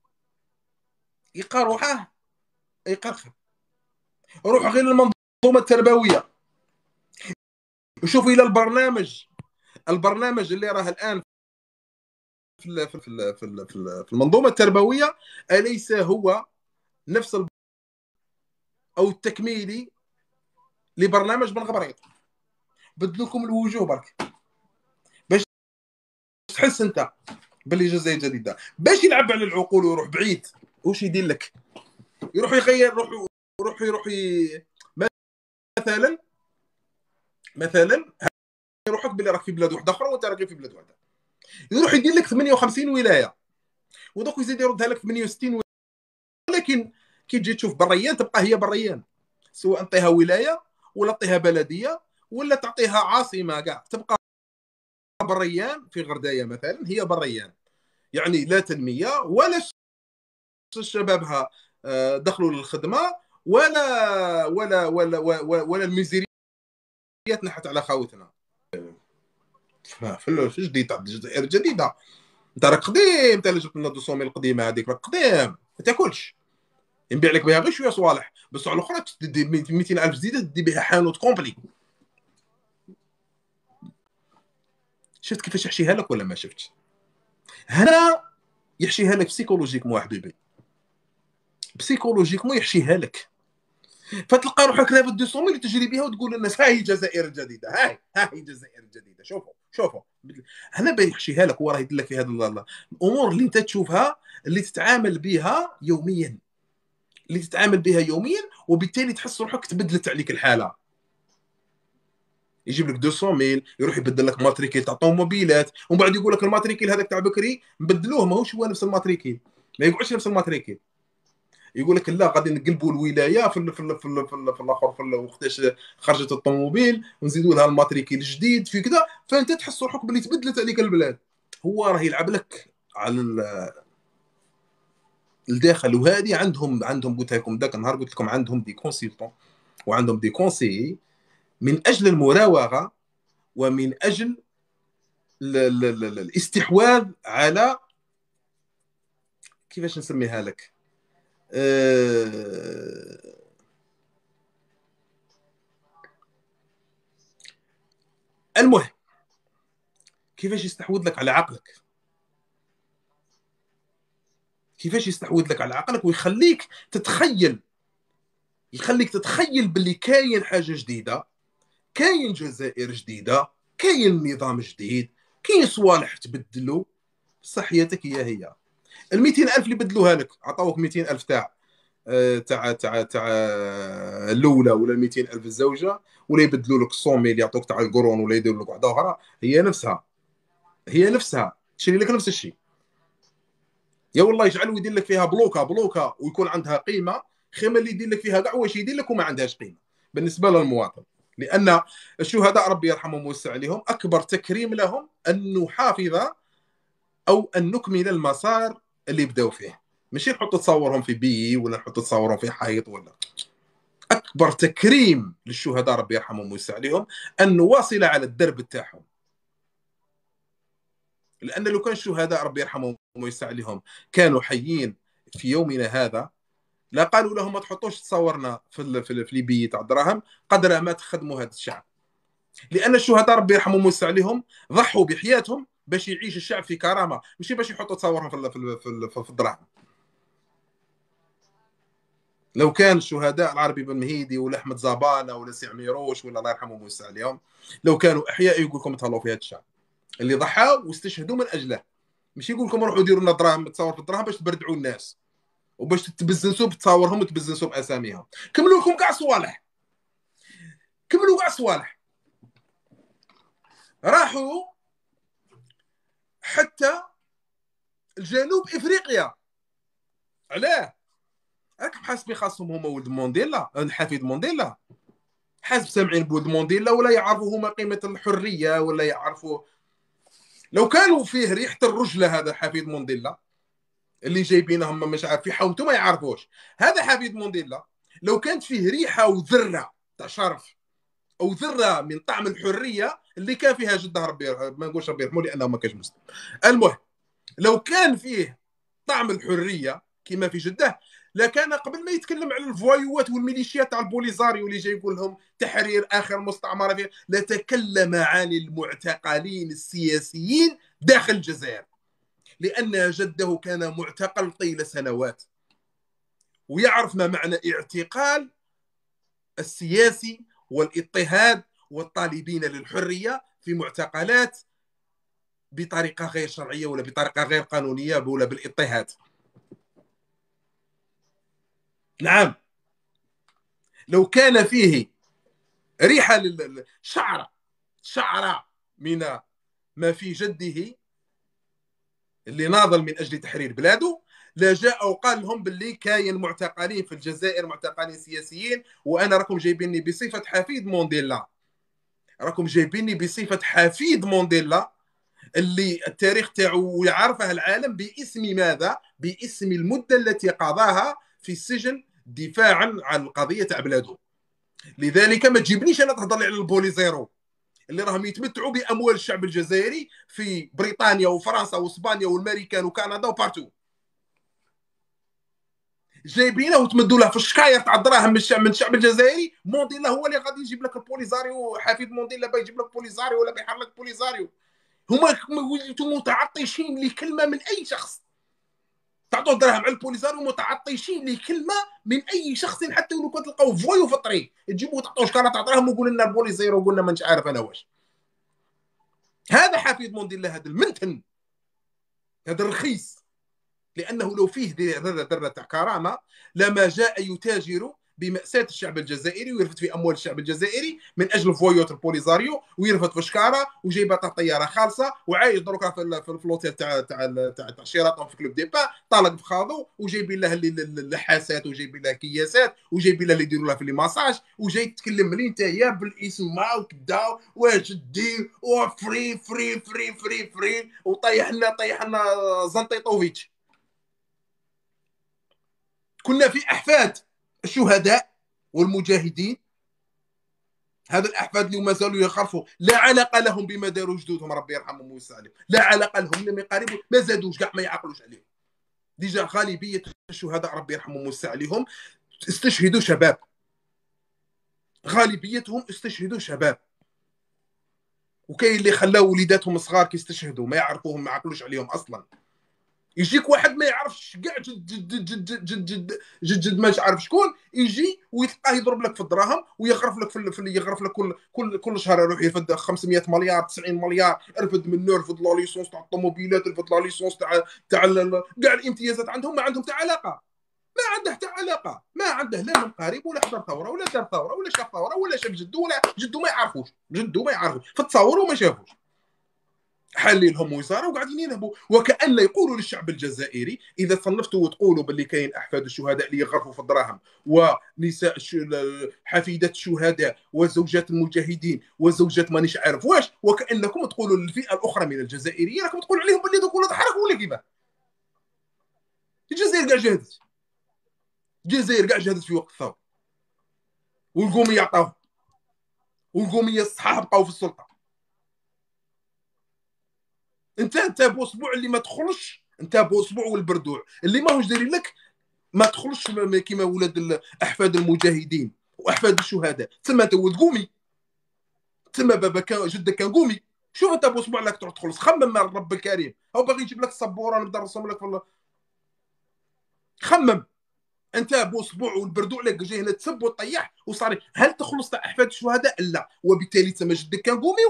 Speaker 1: يلقى روحه يقرخر. روح غير المنظومه التربويه وشوف الى البرنامج اللي راه الان في المنظومه التربويه اليس هو نفس او التكميلي لبرنامج بن غبريط. بدلوكم الوجوه برك باش تحس انت باللي جزائر جديده، باش يلعب على العقول ويروح بعيد. واش يدير لك؟ يروح يغير يروح مثلا يروحك باللي راك في بلاد واحده اخرى وانت راك في بلاد واحده، يروح يدير لك 58 ولايه ودوك يزيد يردها لك 68 ولايه. ولكن كي تجي تشوف بريان تبقى هي بريان، سواء تعطيها ولايه ولا تعطيها بلديه ولا تعطيها عاصمه كاع تبقى بريان. في غردايه مثلا هي بريان، يعني لا تنميه ولا شبابها دخلوا للخدمه ولا الميزيريات نحت على خاوتنا. في جديد تاع الجزائر الجديده انت راك قديم، انت اللي جبت لنا 200 القديمه هذيك راك قديم ما تاكلش. نبيع لك بها غير شويه صوالح، بس على الاخرى تدي 200,000 جديده تدي بها حانوت كومبلي. شفت كيفاش يحشيها لك ولا ما شفتش؟ هنا يحشيها لك بسيكولوجيكمون حبيبي، بسيكولوجيكمون يحشيها لك. فتلقى روحك لابد 200 اللي تجري بها وتقول للناس ها هي الجزائر الجديده، ها هي الجزائر الجديده. شوفوا هنا بيحشيها لك، هو راه يدير لك في هذا الامور اللي انت تشوفها اللي تتعامل بها يوميا، وبالتالي تحس روحك تبدلت عليك الحاله. يجيب لك 200 يروح يبدل لك ماتريكيل تاع طوموبيلات، ومن بعد يقول لك الماتريكيل هذاك تاع بكري نبدلوه ماهوش هو نفس الماتريكيل، ما يقعدش نفس الماتريكيل. يقول لك لا غادي نقلبوا الولايه في الاخر في وقتاش خرجت الطوموبيل ونزيدوا لها الماتريكيل الجديد في كذا، فانت تحس روحك باللي تبدلت عليك البلاد. هو راه يلعب لك على الداخل. وهذه عندهم قلت لكم ذاك النهار قلت لكم عندهم دي كونسلتون وعندهم دي كونسيي من اجل المراوغه ومن اجل الاستحواذ على كيفاش نسميها لك المهم كيفاش يستحوذ لك على عقلك، كيفاش يستحوذ لك على عقلك ويخليك تتخيل، باللي كاين حاجه جديده، كاين جزائر جديده، كاين نظام جديد، كاين صوالح تبدلوا. صحيتك هي ال 200,000 اللي بدلوها لك عطاوك 200,000 تاع الاولى ولا 200,000 الزوجه، ولا يبدلوا لك 100 يعطوك تاع القرون ولا يديروا لك واحده اخرى. هي نفسها تشري لك نفس الشيء. يا والله يجعلوا يدير لك فيها بلوكه ويكون عندها قيمه خير من اللي يدير لك فيها كاع واش يدير لك وما عندهاش قيمه بالنسبه للمواطن. لان الشهداء ربي يرحمهم ويوسع عليهم اكبر تكريم لهم ان نحافظ او ان نكمل المسار اللي بداوا فيه، ماشي نحط تصورهم في ولا نحط تصورهم في حيط ولا. اكبر تكريم للشهداء ربي يرحمهم ويوسع عليهم ان نواصل على الدرب تاعهم. لان لو كان الشهداء ربي يرحمهم ويوسع عليهم كانوا حيين في يومنا هذا لا قالوا لهم ما تحطوش تصورنا في ليبي تاع الدراهم قدر ما تخدموا هذا الشعب. لان الشهداء ربي يرحمهم ويوسع عليهم ضحوا بحياتهم باش يعيش الشعب في كرامه، ماشي باش يحطوا تصورهم في الدراهم. لو كان الشهداء العربي بن مهيدي ولا احمد زبانه ولا سي عميروش ولا الله يرحمهم ويوسع عليهم لو كانوا احياء يقول لكم تهلاو في هذا الشعب اللي ضحوا واستشهدوا من اجله، ماشي يقول لكم روحوا ديروا لنا دراهم تصور في الدراهم باش تبردعوا الناس وباش تبزنسوا بتصاورهم وتبزنسوا باساميهم. كملوا لكم كاع صوالح كملوا كاع صوالح، راحوا حتى جنوب افريقيا. علاه؟ راك حاسبين خاصهم هما ولد مونديلا، الحفيد مونديلا، حاسب سامعين بولد مونديلا ولا يعرفوا هما قيمه الحريه ولا يعرفوا؟ لو كانوا فيه ريحه الرجله هذا حفيد مونديلا اللي جايبينهم مش عارف يحومتوا ما يعرفوش، هذا حفيد مونديلا لو كانت فيه ريحه وذره تاع شرف او ذره من طعم الحريه اللي كان فيها جده ربي ما نقولش ربي يرحمه لانه ما كانش مسلم، المهم لو كان فيه طعم الحريه كما في جده لكان قبل ما يتكلم على الفوايوات والميليشيات تاع البوليزاريو اللي جاي يقول لهم تحرير اخر مستعمره فيه، لتكلم عن المعتقلين السياسيين داخل الجزائر، لان جده كان معتقل طيله سنوات ويعرف ما معنى اعتقال السياسي والاضطهاد والطالبين للحريه في معتقلات بطريقه غير شرعيه ولا بطريقه غير قانونيه ولا بالاضطهاد. نعم، لو كان فيه ريحه شعره من ما في جده اللي ناضل من اجل تحرير بلاده لجاء وقال لهم باللي كاين معتقلين في الجزائر، معتقلين سياسيين، وانا راكم جايبيني بصفه حفيد مونديلا، راكم جايبيني بصفه حفيد مونديلا اللي التاريخ تاعو يعرفه العالم باسم ماذا؟ باسم المده التي قضاها في السجن دفاعا عن القضيه تاع بلاده. لذلك ما تجيبنيش انا تهضر لي على البوليزيرو اللي راهم يتمتعوا باموال الشعب الجزائري في بريطانيا وفرنسا واسبانيا والامريكان وكندا وبارتو، جايبينه وتمدوا له في الشكاير تاع الدراهم من الشعب الجزائري. مونديلا هو اللي غادي يجيب لك البوليزاريو، حفيد مونديلا بيجيب لك بوليزاريو ولا بيحر لك بوليزاريو. هما وليتوا متعطشين لكلمه من اي شخص، تعطوا دراهم على البوليزاريو متعطشين لكلمه من اي شخص، حتى لو كنت تلقاو فويو في الطريق تجيبوا تعطوا شكاره تاع دراهم ويقول لنا البوليزيرو وقلنا ما عارف انا واش. هذا حفيد مونديلا، هذا المنتن، هذا الرخيص، لانه لو فيه ذره تاع كرامه لما جاء يتاجر بمأساة الشعب الجزائري ويرفد في اموال الشعب الجزائري من اجل فويوت البوليزاريو، ويرفد في شكاره وجايبه تاع طياره خالصه وعايش دروكا في الفلوتيل تاع شيراطون في كلوب ديبا، طالق في خاضو وجايبين له اللحاسات وجايبين له كياسات وجايبين له اللي يديروا له في لي ماساج، وجاي تتكلم لي انت يا بالاسم ما وكدا واش دير وفري فري فري فري فري وطيح لنا زنطيطوفيتش. كنا في احفاد الشهداء والمجاهدين، هذا الاحفاد اللي ما زالوا يخرفوا لا علاقه لهم بما داروا جدودهم ربي يرحمهم ويوسع عليهم، لا علاقه لهم لم يقاربوا ما زادوش كاع ما يعقلوش عليهم. ديجا غالبيه الشهداء ربي يرحمهم ويوسع عليهم استشهدوا شباب، غالبيتهم استشهدوا شباب، وكاين اللي خلاو وليداتهم صغار كيستشهدوا ما يعرفوهم ما يعقلوش عليهم اصلا. يجيك واحد ما يعرفش كاع جد جد جد جد جد جد جد جد ما عارف شكون، يجي ويلقاه يضرب لك في الدراهم ويغرف لك يغرف لك كل شهر يروح يرفد 500 مليار 90 مليار، ارفد منه، ارفد لا ليسونس تاع الطوموبيلات، ارفد لا ليسونس تاع كاع الامتيازات عندهم ما عندهم تاع علاقه، ما عنده حتى علاقه، ما عنده لا من قريب ولا حضر ثوره ولا دار ثوره ولا شاف ثوره ولا شاف جده ولا جده ما يعرفوش، جده ما يعرفوش فتصوروا ما شافوش. حالي لهم وزاره وقاعدين ينهبوا، وكأن يقولوا للشعب الجزائري اذا صنفتوا وتقولوا باللي كاين احفاد الشهداء اللي يغرفوا في الدراهم ونساء حفيدات الشهداء وزوجات المجاهدين وزوجات مانيش عارف واش، وكانكم تقولوا للفئه الاخرى من الجزائريين راكم تقولوا عليهم باللي دوك ولا تحركوا ولا كيفاه. الجزائر كاع جهدت، الجزائر كاع جهدت في وقت الثوره، والقوميه عطاوهم، والقوميه الصحاح بقاو في السلطه. انت بوسبوع اللي ما تخرجش، انت بوسبوع والبردوع اللي ماهوش دايرين لك ما تخرجش كيما ولاد احفاد المجاهدين واحفاد الشهداء، تما انت ولد قومي، تما بابا كان جدك كان قومي. شوف انت بوسبوع لك تروح تخلص، خمم مع الرب الكريم، او باغي يجيب لك السبوره نبدا نرسم لك في خمم. انت بوسبوع والبردوع لك جاي هنا تسب وتطيح وصار هل تخلص تاع احفاد الشهداء؟ لا، وبالتالي تما جدك كان قومي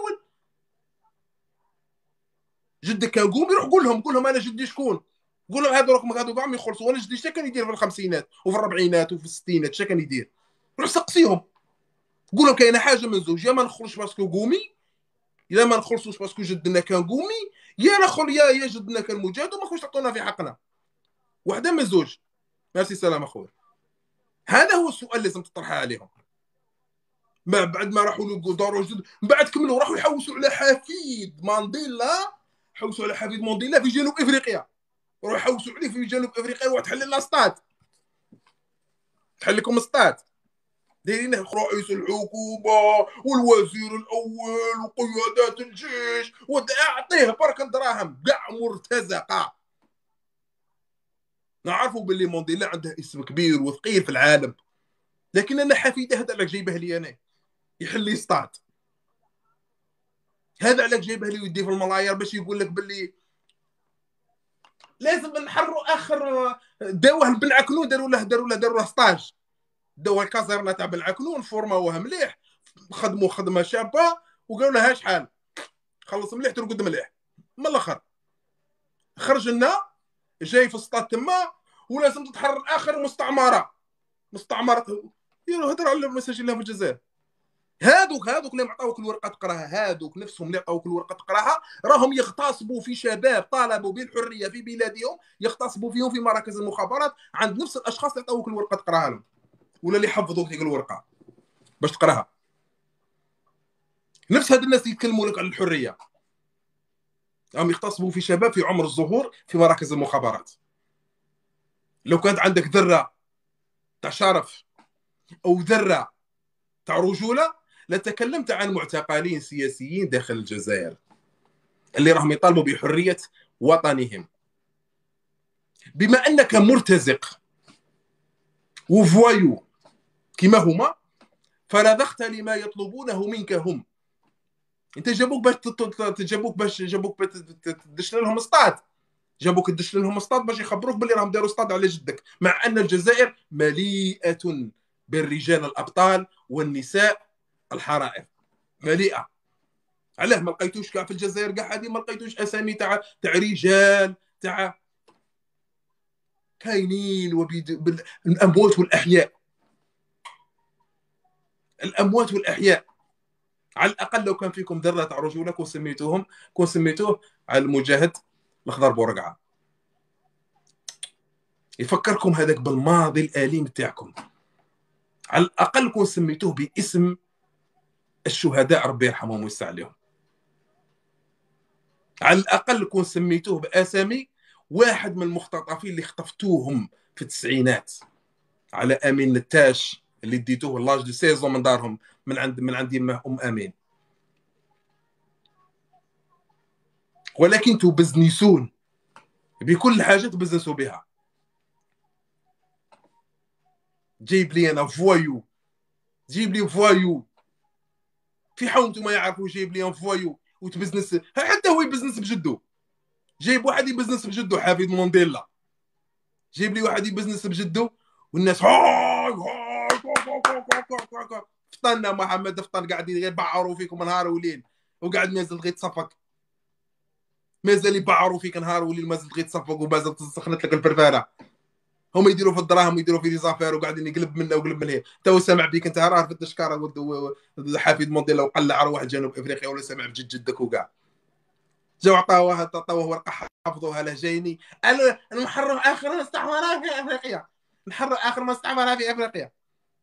Speaker 1: جدك كان قومي. روح قول لهم انا جدي شكون، قول لهم هذو كاع ما يخلصوا، وانا جدي اش كان يدير في الخمسينات وفي الربعينات وفي الستينات اش كان يدير، روح سقسيهم. تقول لهم كاينه حاجه من زوج، يا ما نخرج باسكو قومي، يا ما نخلصوش باسكو جدنا كان قومي، يا نخل يا جدنا كان مجاهد وما خوش تعطونا في حقنا. واحده من زوج. ميرسي سلام اخويا. هذا هو السؤال اللي لازم تطرحه عليهم. ما بعد ما راحوا داروا جدد، من بعد كملوا راحوا يحوسوا على حفيد مانديلا، حوسوا على حفيد مانديلا في جنوب افريقيا، روحوا يحوسوا عليه في جنوب افريقيا، روح تحل لنا سطات، تحل لكم سطات. دايرين رئيس الحكومه والوزير الاول وقيادات الجيش، اعطيه برك دراهم كاع مرتزقه. نعرفوا باللي مونديلا عنده اسم كبير وثقيل في العالم، لكن انا حفيده هذا علاش جايبه لي انا يحل لي سطات، هذا علاش جايبه لي ويدي في الملاير باش يقول لك باللي لازم نحروا اخر. داوه بن عكنون، داروا له ستاج، داوه الكازرنه تاع بن عكنون، فورماوه مليح، خدموا خدمه شابه، وقالوا له هاش حال خلص مليح ترقد مليح. من الاخر خرج لنا جاي في السطات تما، ولازم تتحرر اخر مستعمره، مستعمره. يرو هضر على المساجين اللي في الجزائر. هادوك اللي عطاوك الورقه تقراها، هادوك نفسهم اللي عطاوك الورقه تقراها، راهم يغتصبوا في شباب طالبوا بالحريه في بلادهم، يغتصبوا فيهم في مراكز المخابرات عند نفس الاشخاص اللي عطاوك الورقه تقراها لهم، ولا اللي حفظوك ديك الورقه باش تقراها. نفس هاد الناس يتكلموا لك على الحريه، راهم يغتصبوا في شباب في عمر الظهور في مراكز المخابرات. لو كانت عندك ذره تاع شرف او ذره تاع رجوله لتكلمت عن معتقلين سياسيين داخل الجزائر اللي راهم يطالبوا بحريه وطنهم. بما انك مرتزق وفوايو كما هما، فرضخت لما يطلبونه منك هم. انت جابوك باش تدش لهم سطاد، جابوك تدش لهم سطاد باش يخبروك باللي راهم داروا سطاد على جدك، مع ان الجزائر مليئه بالرجال الابطال والنساء الحرائر، مليئه. علاه ما لقيتوش كاع في الجزائر كاع هذه، ما لقيتوش اسامي تاع رجال تاع كاينين الاموات والاحياء، الاموات والاحياء. على الاقل لو كان فيكم ذره تاع رجوله كون سميتوه على المجاهد الخضر بورقعه، يفكركم هذاك بالماضي الاليم تاعكم. على الاقل كون سميتوه باسم الشهداء ربي يرحمهم ويسع عليهم. على الاقل كون سميتوه باسامي واحد من المختطفين اللي خطفتوهم في التسعينات، على امين التاش اللي ديتوه لاج دو سيزون من دارهم، من عند يمه امين. ولكن تبزنسون بكل حاجه تبزنسوا بها. جيب لي انا فوايو، جيب لي فوايو في حومته ما يعرفوا، جيب لي فوايو وتبزنس، حتى هو يبزنس بجده. جايب واحد يبزنس بجده حفيد مونديلا، جيب لي واحد يبزنس بجده، والناس هاي فطنا محمد فطن قاعدين يبعروا فيكم نهار وليل، وقاعد مازال غير تصفق، مازال يبعروا فيك نهار وليل، مازال غير تصفق ومازال تسخنت لك الفرفاره. هم يديروا في الدراهم ويديروا في لي زافير وقاعدين يقلب منا وقلب من هنا. تو سامع بيك انت راه في التشكاره حفيد مونديلا وقلع روح جنوب افريقيا، ولا سامع بجد جدك وكاع. جاو عطاوه ورقه حفظوها له جايني، قالوا نحرر اخر مستعمره في افريقيا، نحرر اخر مستعمره في افريقيا.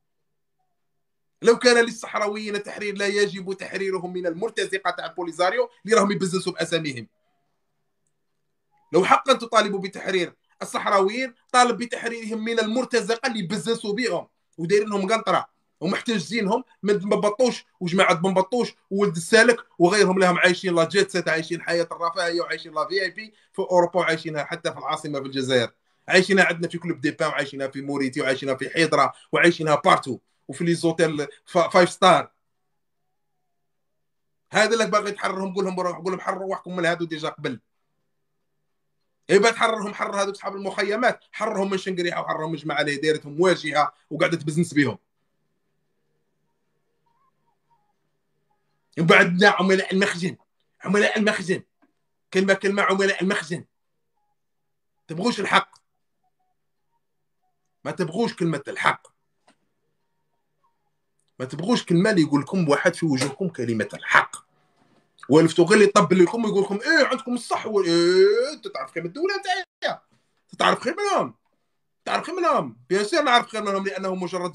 Speaker 1: لو كان للصحراويين تحرير لا يجب تحريرهم من المرتزقه تاع البوليزاريو اللي راهم يبزنسوا باساميهم. لو حقا تطالبوا بتحرير الصحراويين، طالب بتحريرهم من المرتزقه اللي بزنسوا بهم ودايرين لهم قنطره ومحتجزينهم من بنبطوش وجماعه بنبطوش وولد السالك وغيرهم، لهم عايشين لا جيت سيت، عايشين حياه الرفاهيه وعايشين لا في اي بي في اوروبا، وعايشينها حتى في العاصمه في الجزائر، عايشينها عندنا في كلوب دي بان، وعايشينها في موريتي، وعايشينها في حيدره، وعايشينها بارتو وفي لي زوتيل فايف ستار. هذا اللي باغي تحررهم قول لهم حرروا روحكم من هادو ديجا قبل. يبقى تحررهم، حرر هذوك اصحاب المخيمات، حررهم من شنقريحه وحررهم من جماعه اللي دايرتهم واجهه وقاعده تبزنس بهم. من بعد عملاء المخزن، عملاء المخزن، كلمه عملاء المخزن. تبغوش الحق، ما تبغوش كلمه الحق. ما تبغوش كلمه اللي يقول لكم واحد في وجهكم كلمه الحق، والفتو غير اللي يطبل لكم ويقول لكم ايه عندكم الصح انت تعرف خير من الدوله نتاعك، تعرف خير منهم، تعرف خير منهم. بيان سير نعرف خير منهم لانهم مجرد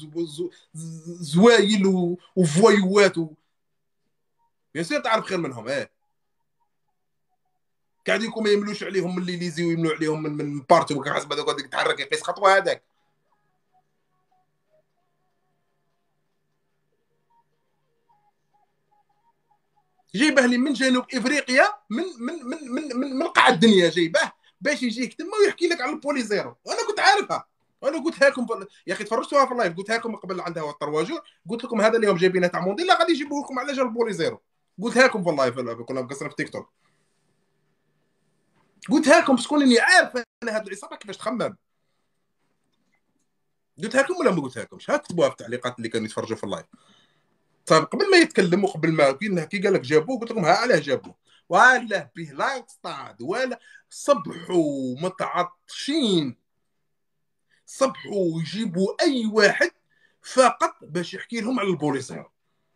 Speaker 1: زوايل وفويوات بيان سير تعرف خير منهم. ايه كاع ما يملوش عليهم من ليليزي ويملوا عليهم من بارتي وحسب هذاك غادي يتحرك يقيس خطوه هذاك. جايبه لي من جنوب افريقيا من قاع الدنيا جايبه باش يجيك تما ويحكي لك على البولي زيرو، وانا كنت عارفها، وانا قلتها لكم يا اخي تفرجتوها في اللايف، قلتها لكم قبل عندها الترواجر، قلت لكم هذا اليوم جايبينها تاع مونديلا غادي يجيبوه لكم على جال البولي زيرو، قلتها لكم في اللايف كنا مقصرين في تيك توك، قلتها لكم شكون اني عارف انا هذه العصابه كيفاش تخمم، قلتها لكم ولا ما قلتها لكمش؟ كتبوها في التعليقات اللي كانوا يتفرجوا في اللايف. طيب قبل ما يتكلم وقبل ما كي قال لك جابوه قلت لكم ها علاه جابوه، ولا به لا يصطاد ولا صبحوا متعطشين، صبحوا يجيبوا اي واحد فقط باش يحكي لهم على البوليسير،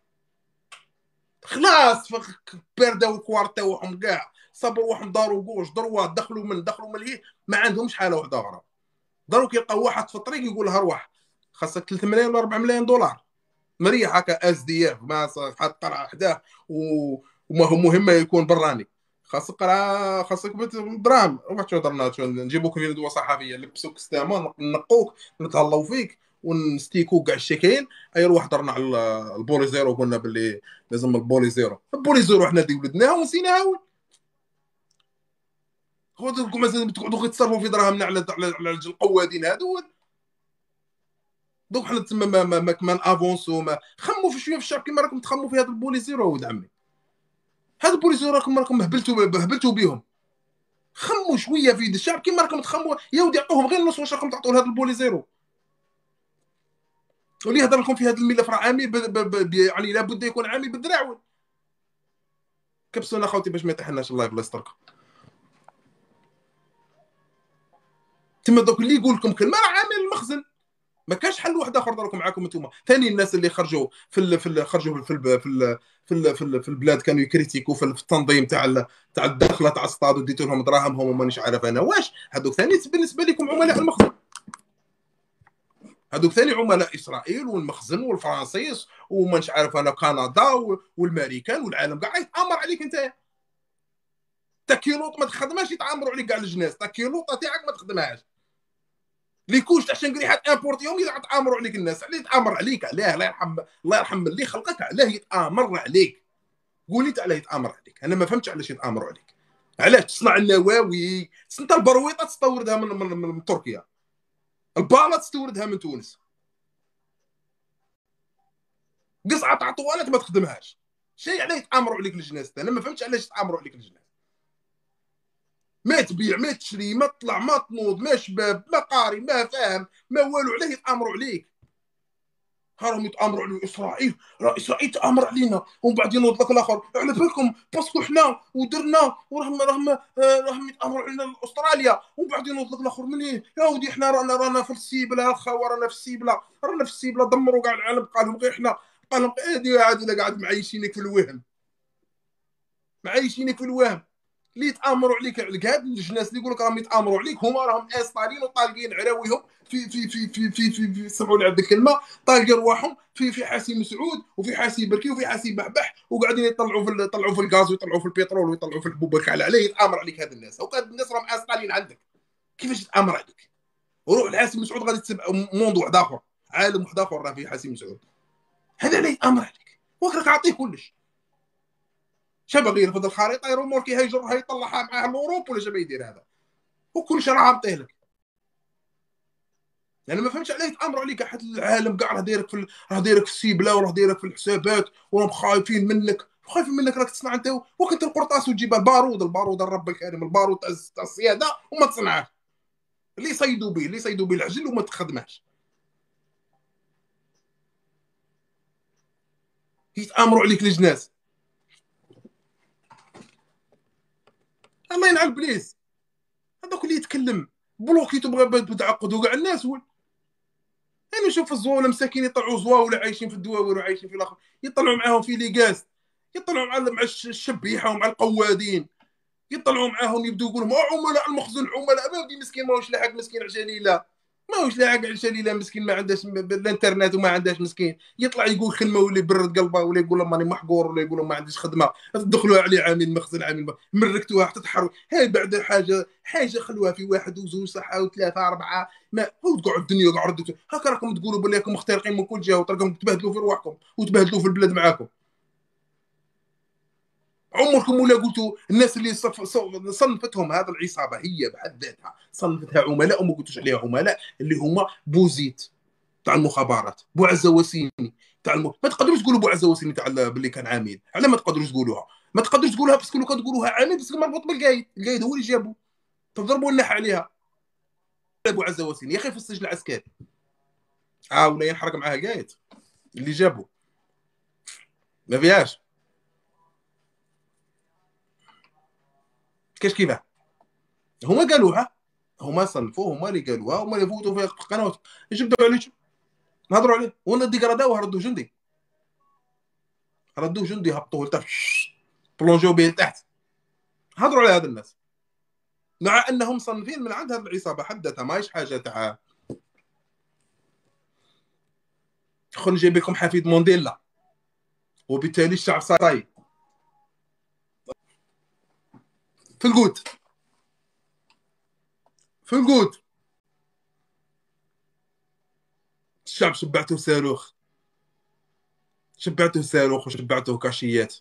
Speaker 1: خلاص باردوا الكوارتا وهم كاع صبروا وهم داروا قوش دروات دخلوا من هي ما عندهمش حاله واحده اخرى، دروك يلقاو واحد في الطريق يقول لها روح خاصك 3 ملايين ولا 4 ملايين دولار مريح هكا اس دي اف ما حط قرعه حداه وما هو مهم يكون براني، خاصك قرعه خاصك دراهم روح شو درنا نجيبوك في ندوه صحفيه نلبسوك ستامون نقوك نتهلاو فيك ونستيكوك كاع الشكاين، اي روح درنا على البولي زيرو وقلنا باللي لازم البولي زيرو، البولي زيرو حنا اللي ولدناها ونسيناها. خذوا مازال تقعدوا تصرفوا في دراهمنا على القوادين هذو، دوك حنا تما ما افونسو ما خموا في شويه في الشعب كما راكم تخموا في هذا البولي زيرو ولد عمي، هذا البولي زيرو راكم هبلتوا بهم، خموا شويه في يد الشعب كما راكم تخموا يا ودي عطوهم غير النص واش راكم تعطوا لهذا البولي زيرو، واللي يهضر لكم في هذا الملف راه عامل يعني لابد يكون عامل بالدراعون. كبسونا خوتي باش ما يطيحناش الله يبلا يستركم. تما دوك اللي يقول لكم كلمه راه عامل المخزن، ما كاش حل واحد اخر داركم معاكم انتم. ثاني الناس اللي خرجوا خرجوا في البلاد كانوا يكريتيكوا في التنظيم تاع الدخله تاع الصطاد وديتوا لهم دراهمهم ومانيش عارف انا واش، هذوك ثاني بالنسبه لكم عملاء المخزن، هذوك ثاني عملاء اسرائيل والمخزن والفرنسيس ومانيش عارف انا كندا والامريكان والعالم كاع يتامر عليك انت. تا كيلوط ما تخدمهاش يتعامروا عليك كاع الجناس، تا كيلوطه تاعك ما تخدمهاش لي كوش تاع شنقريحات امبورتيهم يتامروا عليك الناس، عليه يتامر عليك علاه الله يرحم اللي خلقك علاه يتامر عليك، قولي انت علاه يتامر عليك، انا ما فهمتش علاش يتامروا عليك، علاش تصنع النواوي انت البرويطه تستوردها من تركيا، الباله تستوردها من تونس، قصعه تاع طوالات ما تخدمهاش، شيء علاه يتامروا عليك الجناس، انا ما فهمتش علاش يتامروا عليك الجناس، ما تبيع ما تشري ما تطلع ما تنوض ما شباب ما قاري ما فاهم ما والو، علاه يتامروا عليك؟ راهم يتامروا على اسرائيل، راه اسرائيل تامر علينا ومن بعد ينوض لك الاخر على بالكم باسكو حنا ودرنا وراهم يتامروا علينا استراليا، ومن بعد ينوض لك الاخر منين يا ودي احنا رانا في السيبله الخوا رانا في السيبله دمروا كاع العالم قال لهم غير احنا، قال لهم هادي عاد قاعد معيشينك في الوهم، معيشينك في الوهم. اللي يتامروا عليك هاد الناس اللي يقول لك راهم يتامروا عليك هما راهم اسطالين وطالقين عراويهم سمعوا لي هذه الكلمه، طالقين رواحهم في حاسي مسعود وفي حاسي بركي وفي حاسي بحبح وقاعدين يطلعوا في الغاز ويطلعوا في البترول ويطلعوا في الحبوب الكحل، عليه يتامر عليك هاد الناس، وكاد الناس راهم اسطالين عندك كيفاش يتامر عليك؟ وروح لحاسي مسعود غادي تسمع موند واحد اخر، عالم واحد اخر راه في حاسي مسعود، هذا عليه يتامر عليك وراك عاطيه كلش. شبغ يرفض الخريطه يروموركي يجرها يطلعها معاه الاوروب ولا شبه يدير هذا وكل شيء راه عامطيه لك. يعني ما فهمتش علاه يتامروا عليك حتى العالم كاع راه دايرك راه دايرك في السيبله وراه دايرك في الحسابات وراهم خايفين منك، خايفين منك راك تصنع انت وكنت القرطاس وتجيب البارود الرب الكريم البارود تاع الصياده وما تصنعهاش، اللي يصيدوا به العجل وما تخدمهاش، يتامروا عليك الجناس. الله ينعل بليس هذاك اللي يتكلم بلوكي تبغى تعقدوا كاع الناس انا نشوف الزواله مساكين يطلعوا زواوله عايشين في الدواور وعايشين في الاخر، يطلعوا معاهم في ليغاس، يطلعوا مع الشبيحه ومع القوادين، يطلعوا معاهم يبدو يقولوا عملاء المخزن، عملاء ما بدي مسكين ماهوش لاحق، مسكين عجليله ماهوش لاحق عجليله، مسكين ما عندهاش الانترنت وما عندهاش، مسكين يطلع يقول كلمه ولا يبرد قلبه ولا يقول لهم ماني محقور ولا يقول لهم ما عنديش خدمه، تدخلوا عليه عامل مخزن عامل مركتوها حتى تحرك، هاي بعد حاجه خلوها في واحد وزوج صحه وثلاثه اربعه، ما وتقعد الدنيا قعدت هكا راكم تقولوا بلي راكم مخترقين من كل جهه وتراكم تبهدلوا في رواحكم وتبهدلوا في البلاد معاكم. عمركم ولا قلتوا الناس اللي صنفتهم هذا العصابه هي بحد ذاتها صنفتها عملاء وما قلتوش عليها عملاء، اللي هما بوزيت تاع المخابرات، بوعزه وسيمي تاع ما تقدروش تقولوا بوعزه وسيمي تاع باللي كان عميل، على ما تقدروش تقولوها، ما تقدروش تقولوها بس كلكم تقولوها عميل بس مربوط بالقايد، القايد هو اللي جابه، تضربوا النح عليها ابو عزه وسيمي يا اخي في السجن العسكري ولا ينحرق معاه القايد اللي جابه، ما فيهاش كيفاه هما قالوها، هما صنفوه، هما اللي قالوها، هما اللي فوتوا في قنوات يجبدوا عليه، نهضروا عليه وانا ديغراداو ردوه جندي، ردوه جندي هبطوه لتحت بلونجيو به لتحت، هضروا على هذا الناس مع انهم مصنفين من عند هذه العصابه حدثها ماهيش حاجه تاع خلينا نجيب لكم حفيد مونديلا، وبالتالي الشعب صاي في القوت في القوت، الشعب شبعته صاروخ، شبعته صاروخ وشبعته كاشيات،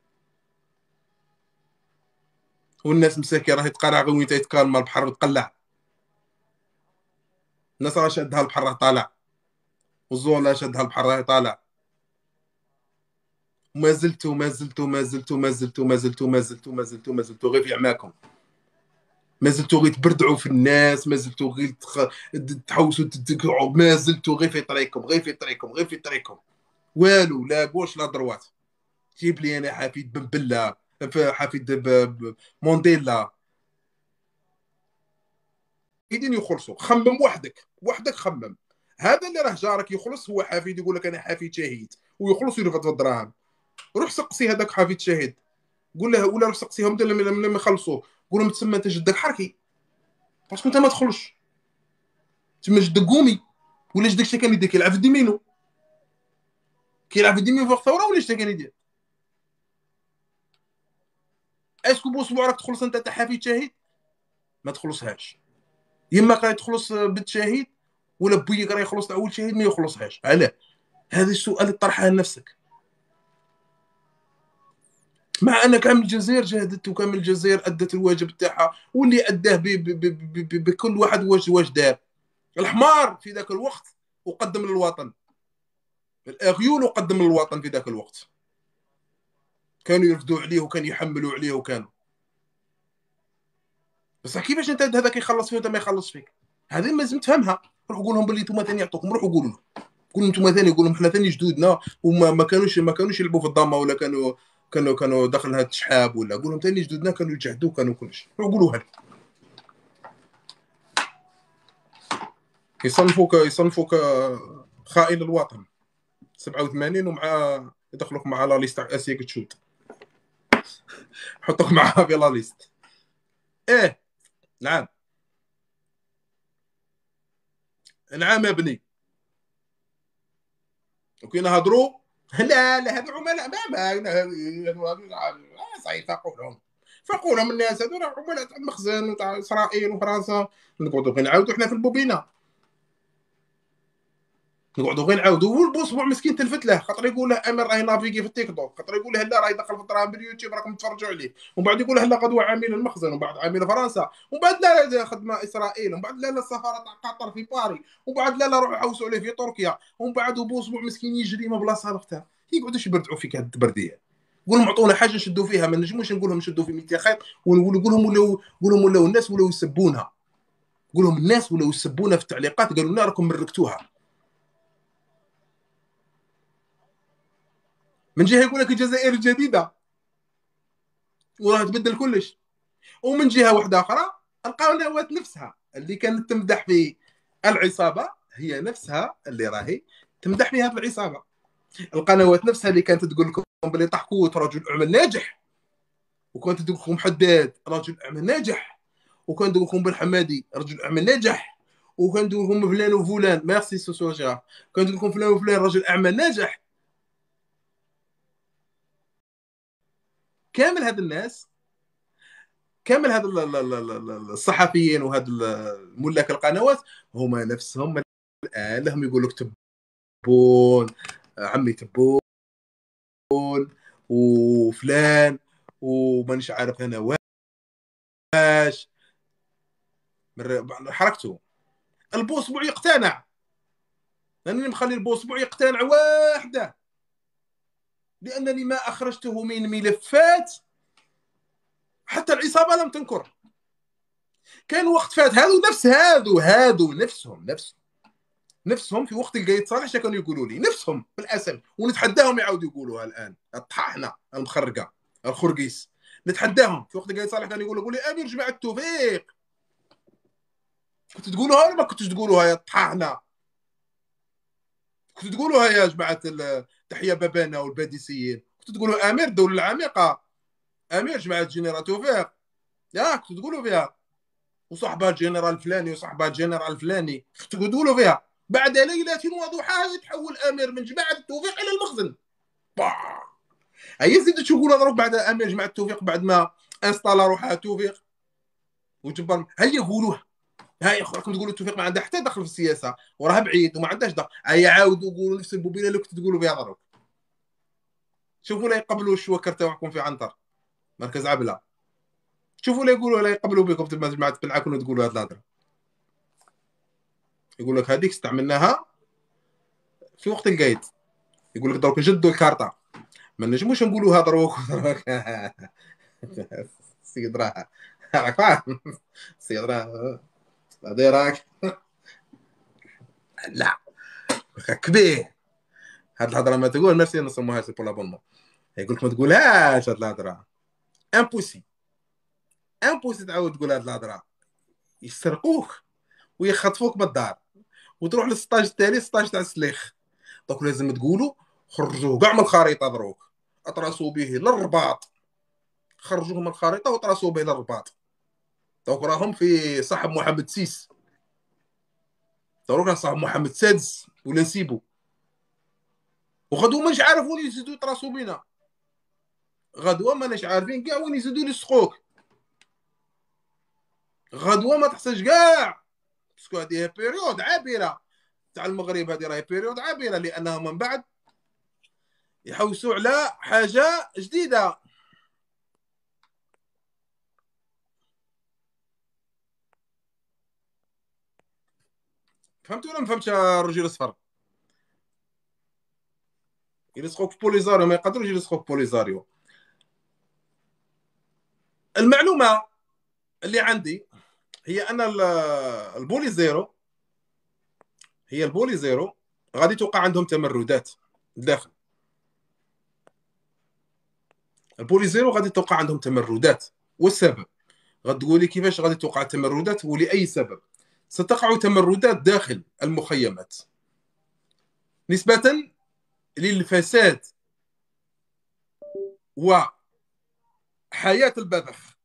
Speaker 1: والناس مساكين راهي تقرا غير وين تيتكالما البحر تقلع، الناس راه شادها البحر راه طالع، والزولا شادها البحر راه طالع، ما زلتوا ما زلتوا ما زلتوا ما زلتوا ما زلتوا ما زلتوا ما زلتوا ما زلتوا غير في عماكم، ما زلتوا غير تبردعوا في الناس، ما زلتوا غير تحوسوا تدقعوا، ما زلتوا غير في طريقكم غير في طريقكم غير في طريقكم، والو لا قوش لا دروات، جيب لي انا حفيد بن بله، حفيد مونديلا، يدين يخلصوا، خمم وحدك وحدك خمم، هذا اللي راه جارك يخلص هو حفيد يقول لك انا حفيد شهيد ويخلص يرفض في الدراهم، روح سقسي هذاك حفيد شهيد، قول له ولا روح سقسيهم لما يخلصوا، قول لهم تسمى انت جدك حركي، باسكو انت ما تدخلش تما جدك قومي، ولا جدك شتا كان يدير كيلعب في الديمينو، كيلعب في الديمينو في الثوره ولا شتا كان يدير، اسكو بوسبوع راك تخلص انت تاع حفيد شهيد، ما تخلصهاش، يما قاعد تخلص بنت شهيد ولا بويك راه يخلص اول شهيد ما يخلصهاش، علاه؟ هذا السؤال اللي طرحه لنفسك، مع ان كامل الجزائر جهدت وكامل الجزائر ادت الواجب تاعها، واللي اداه بكل واحد واش دار، الحمار في ذاك الوقت وقدم للوطن، الاغيول وقدم للوطن في ذاك الوقت، كانوا يرفدوا عليه وكانوا يحملوا عليه وكانوا، بصح كيفاش انت هذاك يخلص فيه وانت ما يخلص فيك، هذه ما لازم تفهمها، روح قول لهم باللي انتم ثاني يعطوكم، روحوا قولوا له، قولوا انتم ثاني، قول لهم احنا ثاني جدودنا وما ما كانوش يلعبوا في الضامه ولا كانوا داخل هاد الشحاب، ولا قول لهم ثاني جدودنا كانوا يجهدوا كانوا كلش، روح قولوها لهم. يصنفوك خائن الوطن 87 ومع يدخلوك مع لا ليست تاع اسيا كتشوت، حطوك معاها في لا ليست. ايه نعم نعم يا ابني، وكي نهضروا لا لا هذو عملاء ما صحيح فقولهم الناس هذو راه عملاء تاع المخزن وتاع اسرائيل وفرنسا، نقعدوا غير نعاودوا احنا في البوبينه، نقعدوا غير نعاودوا، والبوسبوع مسكين تلفت له، خاطر يقول له امير راهي نافيكي في التيك توك، خاطر يقول له لا راهي دخل في الدراهم باليوتيوب راكم تفرجوا عليه، ومن بعد يقول له لا غدوه عامل المخزن، ومن بعد عامل فرنسا، ومن بعد لا خدمه اسرائيل، ومن بعد لا السفاره تاع قطر في باري، ومن بعد لا روحوا حوسوا عليه في تركيا، ومن بعد بوسبوع مسكين يجري ما بلاصه اختها، يقعدوا يبردعوا فيك هاد التبرديه، قول لهم اعطونا حاجه نشدوا فيها، ما نجموش نقول لهم نشدوا في 200 خيط ونقول لهم ولاو الناس ولاو يسبونها، قول لهم الناس ولاو يسبونا في التعليقات قالوا لنا راكم مركتوها، من جهه يقول لك الجزائر الجديده وراه تبدل كلش، ومن جهه واحده اخرى القنوات نفسها اللي كانت تمدح في العصابه هي نفسها اللي راهي تمدح في هذه العصابه. القنوات نفسها اللي كانت تقول لكم بلي طحكوت رجل اعمال ناجح، وكانت تقول لكم حداد رجل اعمال ناجح، وكان تقول لكم بالحمادي رجل اعمال ناجح، وكان تقول لكم فلان وفلان ميرسي سوسوجا، كان تقول لكم فلان وفلان رجل اعمال ناجح. كامل هاد الناس، كامل هاد الصحفيين وهاد ملاك القنوات هما نفسهم الان لهم يقول لك تبون عمي تبون وفلان ومانيش عارف انا واش حركته. البوصبع يقتنع، لانني مخلي البوصبع يقتنع واحده، لانني ما اخرجته من ملفات حتى العصابه لم تنكر. كان وقت فات هادو نفسهم في وقت القايد صالح شا كانوا يقولوا لي نفسهم بالاسم، ونتحداهم يعاودوا يقولوها الان. الطحاحنه المخرقه الخرقيس نتحداهم. في وقت القايد صالح كانوا يقولوا لي امير جماعه التوفيق، كنت تقولوها ولا ما كنتش تقولوها يا طحاحنه؟ كنت تقولوها يا جماعه تحيه بابانا والباديسيين، كنت تقولوا امير الدوله العميقه، امير جماعه جنرال توفيق، يا كنت تقولوا فيها وصحبات جنرال فلاني وصحبات جنرال فلاني، كنت تقولوا فيها. بعد ليلة وضحاها يتحول امير من جماعه التوفيق الى المخزن. هيا زيد تقول دروك بعد امير جماعه التوفيق بعد ما انستالا روحها توفيق وجبر. هيا قولوها، هاي راكم تقولوا التوفيق ما عنده حتى دخل في السياسه وراه بعيد وما عندهاش دخل. هيا عاودوا قولوا نفس البوبيله اللي كنت تقولوا فيها دروك. شوفوا لا يقبلوا الشوكر تاعكم في عنتر مركز عبله، شوفوا لا يقولوا لا يقبلوا بكم في جماعه بالعكم وتقولوا هذه الهضره. يقول لك هذيك استعملناها في وقت القيد، يقول لك دروك نجدوا الكارطه، ما نجموش نقولوها دروك. السيد راه راك فاهم، السيد راه هذا راك لا كبير. هاد الهضره ما تقول ميرسي نسموها سي بور لابونمون. يقول لك ما تقولهاش هاد الهضره، امبوسي امبوسي تعاود تقول هاد الهضره، يسرقوك ويخطفوك بالدار وتروح للسطاج التالي، السطاج تاع السليخ. دونك لازم تقولوا خرجوه كاع من الخريطه دروك، اطرسوا به للرباط، خرجوه من الخريطه وطرسوا به للرباط. دونك راهم في صاحب محمد سيس، دروك راه صاحب محمد سادس ولا نسيبو، وغدوه مانيش عارف وين يزيدوا يطرسوا بينا، غدوه ماناش عارفين كاع وين يزيدوا يلصقوك، غدوه ما تحسش كاع. باسكو هذه بيريود عابره تاع المغرب، هذه راهي بيريود عابره، لانهم من بعد يحوسوا على حاجه جديده. فهمت ولا ما فهمتش الرجل الاصفر؟ يلصقوك في بوليزاريو، ما يقدروش يلصقوك في بوليزاريو. المعلومه اللي عندي هي ان البولي زيرو، هي البولي زيرو غادي توقع عندهم تمردات داخل البولي زيرو، غادي توقع عندهم تمردات. والسبب غتقولي كيفاش غادي توقع تمردات ولاي سبب؟ ستقع تمردات داخل المخيمات نسبة للفساد وحياة البذخ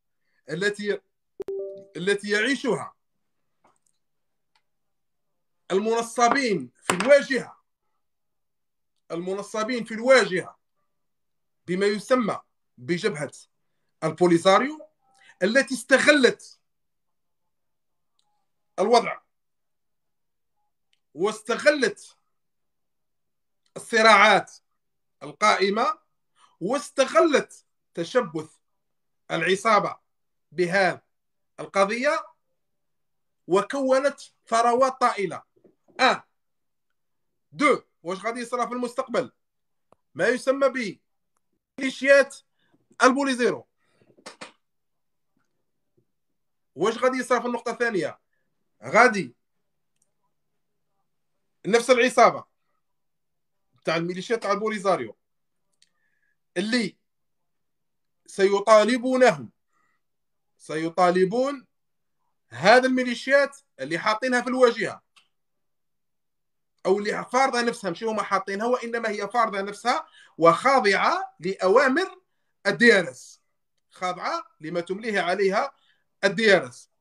Speaker 1: التي يعيشها المنصبين في الواجهة، المنصبين في الواجهة بما يسمى بجبهة البوليساريو، التي استغلت الوضع واستغلت الصراعات القائمة واستغلت تشبث العصابة بهذه القضية، وكونت ثروات طائلة. دو، واش غادي يصرى في المستقبل؟ ما يسمى بميليشيات البوليزيرو. واش غادي يصرى في النقطة الثانية؟ غادي نفس العصابة تاع الميليشيات تاع البوليزاريو اللي سيطالبون هذا الميليشيات اللي حاطينها في الواجهة او اللي فارضه نفسها، مش هما حاطينها، وانما هي فارضه نفسها وخاضعه لاوامر الدي ار اس، خاضعه لما تمليه عليها الدي ار اس،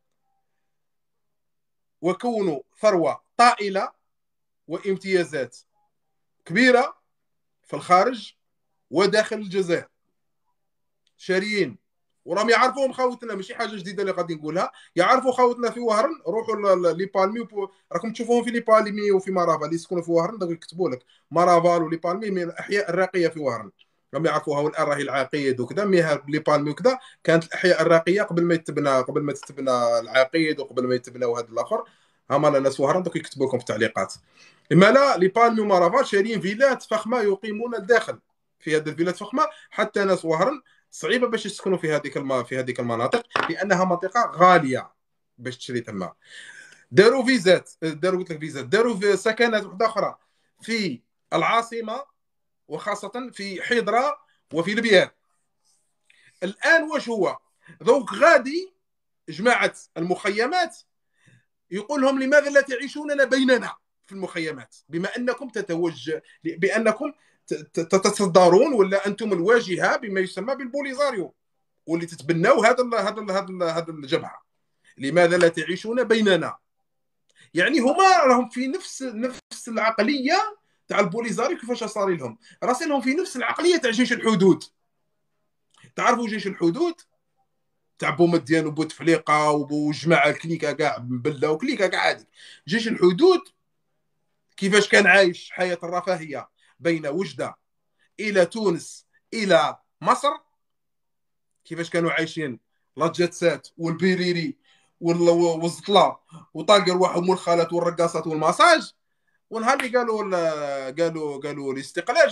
Speaker 1: وكونوا ثروه طائله وامتيازات كبيره في الخارج وداخل الجزائر شاريين، وراهم يعرفوهم خاوتنا، ماشي حاجه جديده اللي غادي نقولها، يعرفوا خاوتنا في وهران، روحوا لي بالمي راكم تشوفوهم في لي بالمي وفي مارافا اللي يسكنوا في وهران، دوك يكتبوا لك مارافال ولي بالمي من الاحياء الراقيه في وهران، راهم يعرفوها، والان راهي العقيد وكذا، مي لي بالمي وكذا كانت الاحياء الراقيه قبل ما تتبنى العقيد وقبل ما يتبناو هذا الاخر، هما الناس وهران دوك يكتبوا لكم في التعليقات. اما لا، لي بالمي ومارافال شارين فيلات فخمه يقيمون الداخل في هذه الفيلات فخمه، حتى ناس وهران صعيبه باش يسكنوا في هذيك المناطق، لانها منطقه غاليه باش تشري تما. داروا فيزات، داروا قلت لك فيزات، داروا في سكنات وحده اخرى في العاصمه، وخاصه في حيدره وفي لبيان. الان واش هو ذوك غادي جماعه المخيمات يقول لهم لماذا لا تعيشوننا بيننا في المخيمات، بما انكم بانكم تتصدرون ولا انتم الواجهه بما يسمى بالبوليزاريو، واللي تتبناو هذا الجبهه، لماذا لا تعيشون بيننا؟ يعني هما راهم في نفس العقليه تاع البوليزاريو، كيفاش صار لهم راسلهم في نفس العقليه تاع جيش الحدود. تعرفوا جيش الحدود تاع بومدين وبوتفليقه وجماعه الكليكه كاع مبله وكليكه كاع هذيك. جيش الحدود كيفاش كان عايش حياه الرفاهيه بين وجده الى تونس الى مصر، كيفاش كانوا عايشين لا جاتسات والبيريري والزطله وطاقر واحد والخالات والرقاصات والماساج، ونهار اللي قالوا الاستقلال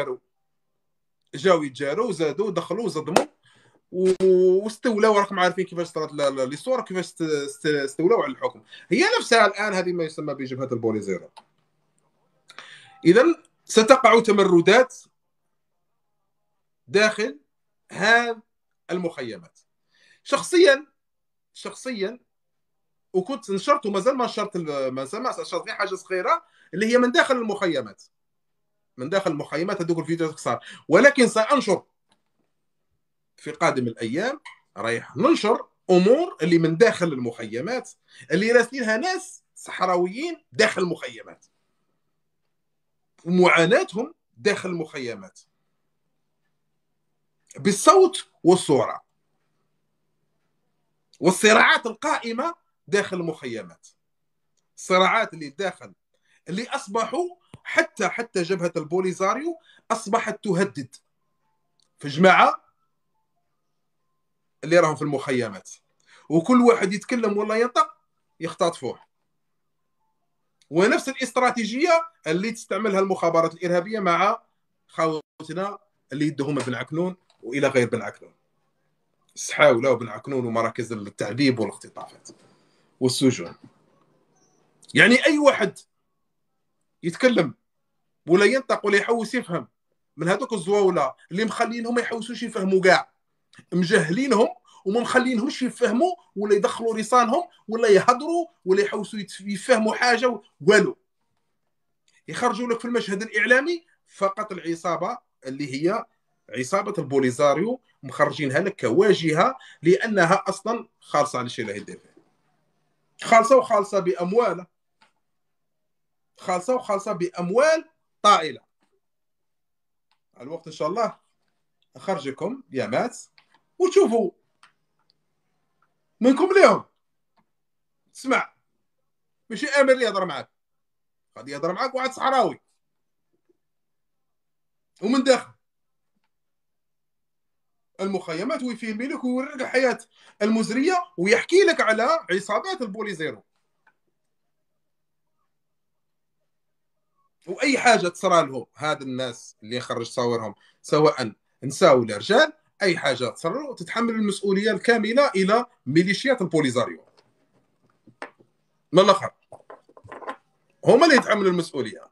Speaker 1: جاوا يتجاروا وزادوا ودخلوا وصدموا واستولوا. راكم عارفين كيفاش صارت لي صور، كيفاش استولوا على الحكم. هي نفسها الان هذه ما يسمى بجبهه البوليزيرو. اذا ستقع تمردات داخل هذه المخيمات. شخصيا وكنت نشرت ومازال ما نشرت، نشرت غير حاجه صغيره اللي هي من داخل المخيمات، هذوك الفيديوهات قصار، ولكن سانشر في قادم الايام، رايح ننشر امور اللي من داخل المخيمات اللي راسلينها ناس صحراويين داخل المخيمات ومعاناتهم داخل المخيمات بالصوت والصوره، والصراعات القائمه داخل المخيمات، الصراعات اللي داخل اللي اصبحوا حتى جبهه البوليزاريو اصبحت تهدد في جماعه اللي راهم في المخيمات، وكل واحد يتكلم ولا ينطق يختطفوه. ونفس الاستراتيجيه اللي تستعملها المخابرات الارهابيه مع خاوتنا اللي يدهم بن عكنون والى غير بن عكنون، السحاوله وبن عكنون ومراكز التعذيب والاختطافات والسجون. يعني اي واحد يتكلم ولا ينطق ولا يحوس يفهم من هذوك الزواوله اللي مخلينهم ما يحوسوش يفهموا كاع، مجهلينهم وما مخلينهمش يفهموا ولا يدخلوا لسانهم ولا يهضروا ولا يحوسوا يفهموا حاجه والو، يخرجوا لك في المشهد الاعلامي فقط العصابه اللي هي عصابه البوليزاريو، مخرجينها لك كواجهه لانها اصلا خالصه على الشيء اللي يدير فيه، خالصه باموال، خالصه باموال طائله. الوقت ان شاء الله اخرجكم يا مات وتشوفوا منكم ليهم. تسمع، ماشي امير اللي يهضر معاك، غادي يهضر معاك واحد صحراوي ومن داخل المخيمات ويفهم لك ويوري لك الحياه المزريه ويحكي لك على عصابات البوليزيرو، واي حاجه تصرى لهم هاد الناس اللي يخرج صورهم سواء نساء ولا رجال، اي حاجه تصرى له تتحمل المسؤوليه الكامله الى ميليشيات البوليزاريو. من الاخر هما اللي يتحملوا المسؤوليه.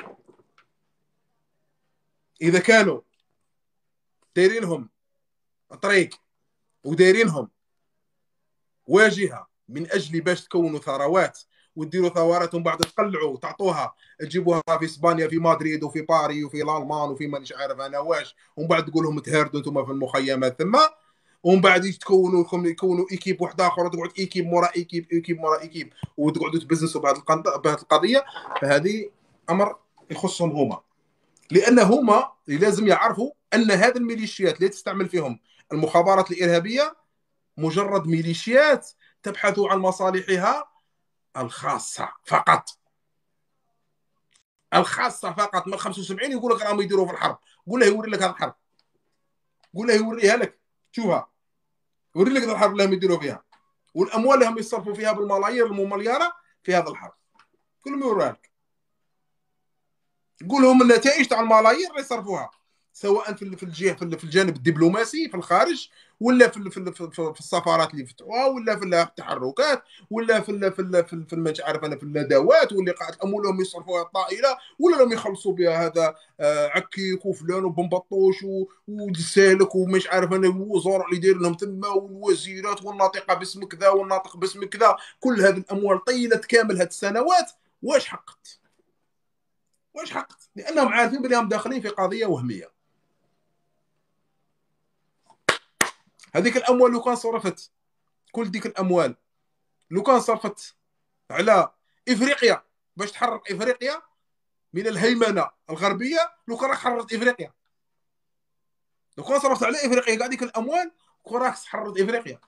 Speaker 1: اذا كانوا دايرينهم طريق ودايرينهم واجهه من اجل باش تكونوا ثروات وتديروا ثورات ومن بعد تقلعوا تعطوها تجيبوها في اسبانيا في مدريد وفي باري وفي الالمان وفي مانيش عارف انا واش، ومن بعد تقول لهم تهردوا انتم في المخيمات ثم، ومن بعد يكونوا ايكيب واحد اخر، تقعد ايكيب مورا ايكيب ايكيب مورا ايكيب، وتقعدوا تبزنسوا بهذه القضيه. فهذه امر يخصهم هما، لان هما لازم يعرفوا ان هذه الميليشيات اللي تستعمل فيهم المخابرات الارهابيه مجرد ميليشيات تبحث عن مصالحها الخاصه فقط، الخاصه فقط. من 75 يقول لك راهم يديروا في الحرب، قول له يوري لك هذه الحرب، قول له يوريها لك، شوفها يوري لك الحرب اللي هم يديروا فيها، والاموال اللي هم يصرفوا فيها بالملايير الملياره في هذا الحرب، كلهم يوريها لك. قول لهم النتائج تاع الملايير اللي يصرفوها، سواء في الجهه في الجانب الدبلوماسي في الخارج، ولا في السفارات اللي فتحوها، ولا في التحركات، ولا في مش عارف انا في الندوات، واللي قاعد اموالهم يصرفوها طائله، ولا لهم يخلصوا بها هذا عكيك وفلان وبنبطوش ودسالك ومش عارف انا الوزراء اللي داير لهم تما، والوزيرات والناطقه باسم كذا والناطق باسم كذا، كل هذه الاموال طيلت كامل هذه السنوات. واش حققت؟ واش حققت؟ لانهم عارفين بانهم داخلين في قضيه وهميه. هذيك الاموال لو كان صرفت، كل ديك الاموال لو كان صرفت على افريقيا باش تحرر افريقيا من الهيمنه الغربيه، لو كان راك حررت افريقيا، لو كان صرفت على افريقيا كاع ديك الاموال كون راك حررت افريقيا.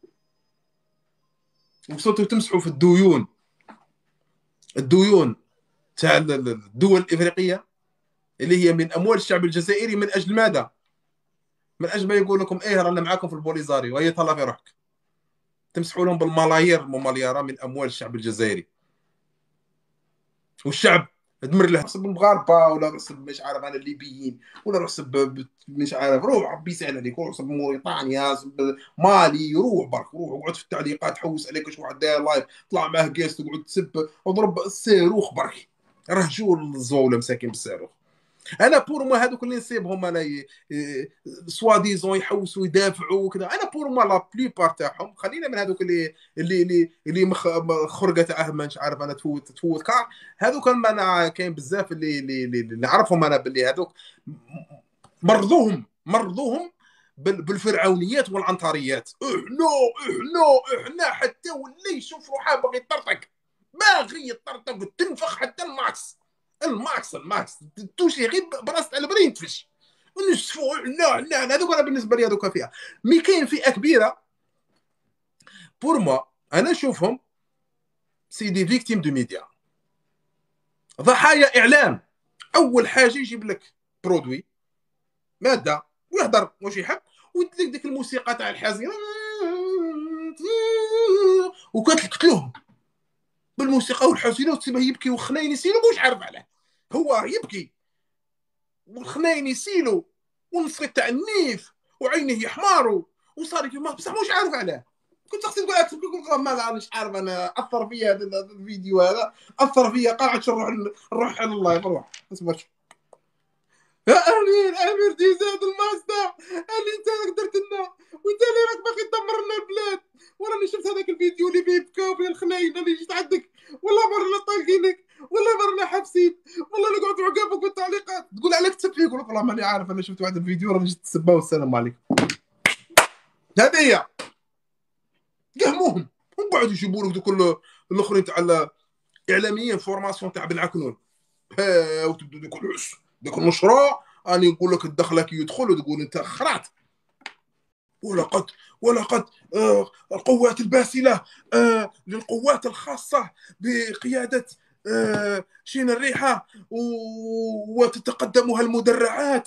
Speaker 1: وصلتوا تمسحوا في الديون، الديون تاع الدول الافريقيه اللي هي من اموال الشعب الجزائري. من اجل ماذا؟ من اجل ما يقول لكم ايه رانا معاكم في البوليزاري، وهي طلع في روحك. تمسحوا لهم بالملايير المليارة من اموال الشعب الجزائري، والشعب دمر له، حسب المغاربه ولا حسب مش عارف انا الليبيين، ولا حسب مش عارف، روح ربي يسهل عليك، روح حسب موريتانيا، حسب مالي، روح برك، روح اقعد في التعليقات حوس عليك واش واحد داير لايف، طلع معاه كاس تقعد تسب، اضرب الصاروخ برك، رهجوا الزوله مساكين بالصاروخ. انا بور ما هذوك اللي نصيبهم انا سوا ديزون يحوسوا يدافعوا وكذا، انا بور ما لا بليبار تاعهم، خلينا من هذوك اللي خرقه تاعه مش عارف انا تفوت كار. هذوك انا كاين بزاف اللي نعرفهم انا باللي هذوك مرضوهم بالفرعونيات والعنتريات. احنا حتى واللي يشوف روحه باغي يطرطق، باغي يطرطق وتنفخ حتى الماكس توشي غير براس تاع البرين تفش ونشفوا. لا هذوك انا بالنسبه لي هذوك فئه. مي كاين فئه كبيره بور ما انا نشوفهم سيدي فيكتيم دو ميديا، ضحايا اعلام. اول حاجه يجيب لك برودوي ماده ويهضر واش يحب، ويدير لك ديك الموسيقى تاع الحزينه وكتقتلوهم بالموسيقى والحزينه، وتسيبه يبكي وخناين يسيلو واش عارف عليه، هو يبكي والخناين يسيلو والنصيت تاع النيف وعينه يحماروا وصار ما بصح مش عارف عليه. كنت اختي تقول ما مش عارف انا اثر فيا هذا الفيديو، هذا اثر فيا قاعد نروح على الله نروح اسمع. يا امير دي زاد الماستر اللي انت درت لنا، وانت اللي راك باغي تدمر لنا البلاد. وراني شفت هذاك الفيديو اللي فيه بكاو فيه الخناين اللي جيت عندك، والله مرنا طالقينك، والله مرنا حابسين، والله نقعد عقابك والتعليقات تقول عليك تسب فيه. يقول لك والله ماني عارف، انا شفت واحد الفيديو راني جيت تسبه والسلام عليكم. هذه هي قهموهم، ومن بعد يجيبوا لك دوك الاخرين تاع الاعلاميين فورماسيون تاع بالعكنون، وتبدو ديك المشروع. اني نقول لك الدخله كي يدخل وتقول انت خرعت. ولقد القوات الباسله للقوات الخاصه بقياده شين الريحه، وتتقدمها المدرعات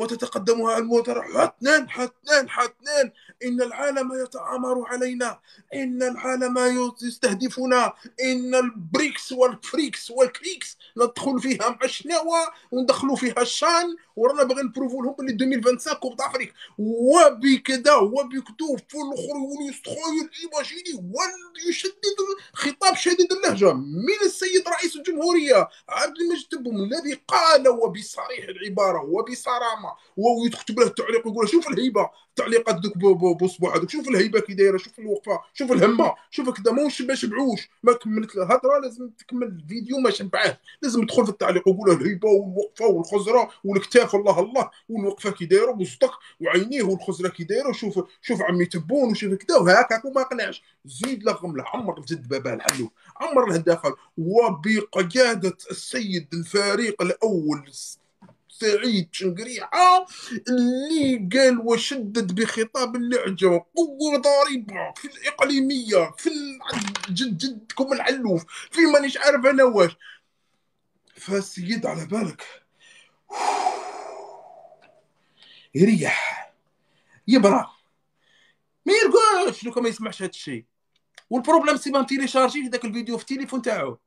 Speaker 1: حتنان. إن العالم يتآمر علينا، إن العالم يستهدفنا، إن البريكس والفريكس والكريكس ندخل فيها مع الشناوة وندخلوا فيها الشان، ورانا باغي نبروفو لهم باللي 2025 كوب دافريك وبكذا وبكتوب في الاخر ويستخيل ايماجيني ويشدد خطاب شديد اللهجه من السيد رئيس الجمهوريه عبد المجيد تبون، الذي قال وبصريح العباره وبصرامه زعما ويكتب له التعليق يقول له شوف الهيبه، التعليقات دوك بصبع هذوك، شوف الهيبه كي دايره، شوف الوقفه، شوف الهمه، شوف كذا، ما شبعوش، ما كملت الهضره، لازم تكمل الفيديو ما شبعاه، لازم تدخل في التعليق ويقول له الهيبه والوقفه والخزره والكتاف، الله الله، والوقفه كي دايره وصدق وعينيه والخزره كي دايره، شوف عمي تبون وشوف كذا وهكاك، وما قنعش، زيد لغم له، عمر الجد باباه الحلو، عمر له داخل، وبقيادة السيد الفريق الأول سعيد شنقريعة، اللي قال وشدد بخطاب اللهجة قوة ضاربة في الإقليمية، في جدكم العلوف، في مانيش عارف أنا واش. فالسيد على بالك يريح، يبرى، ما يرقاش لو ما يسمعش هذا الشيء. والبروبليم سي ما تيليشارجي ذاك الفيديو في التليفون تاعو،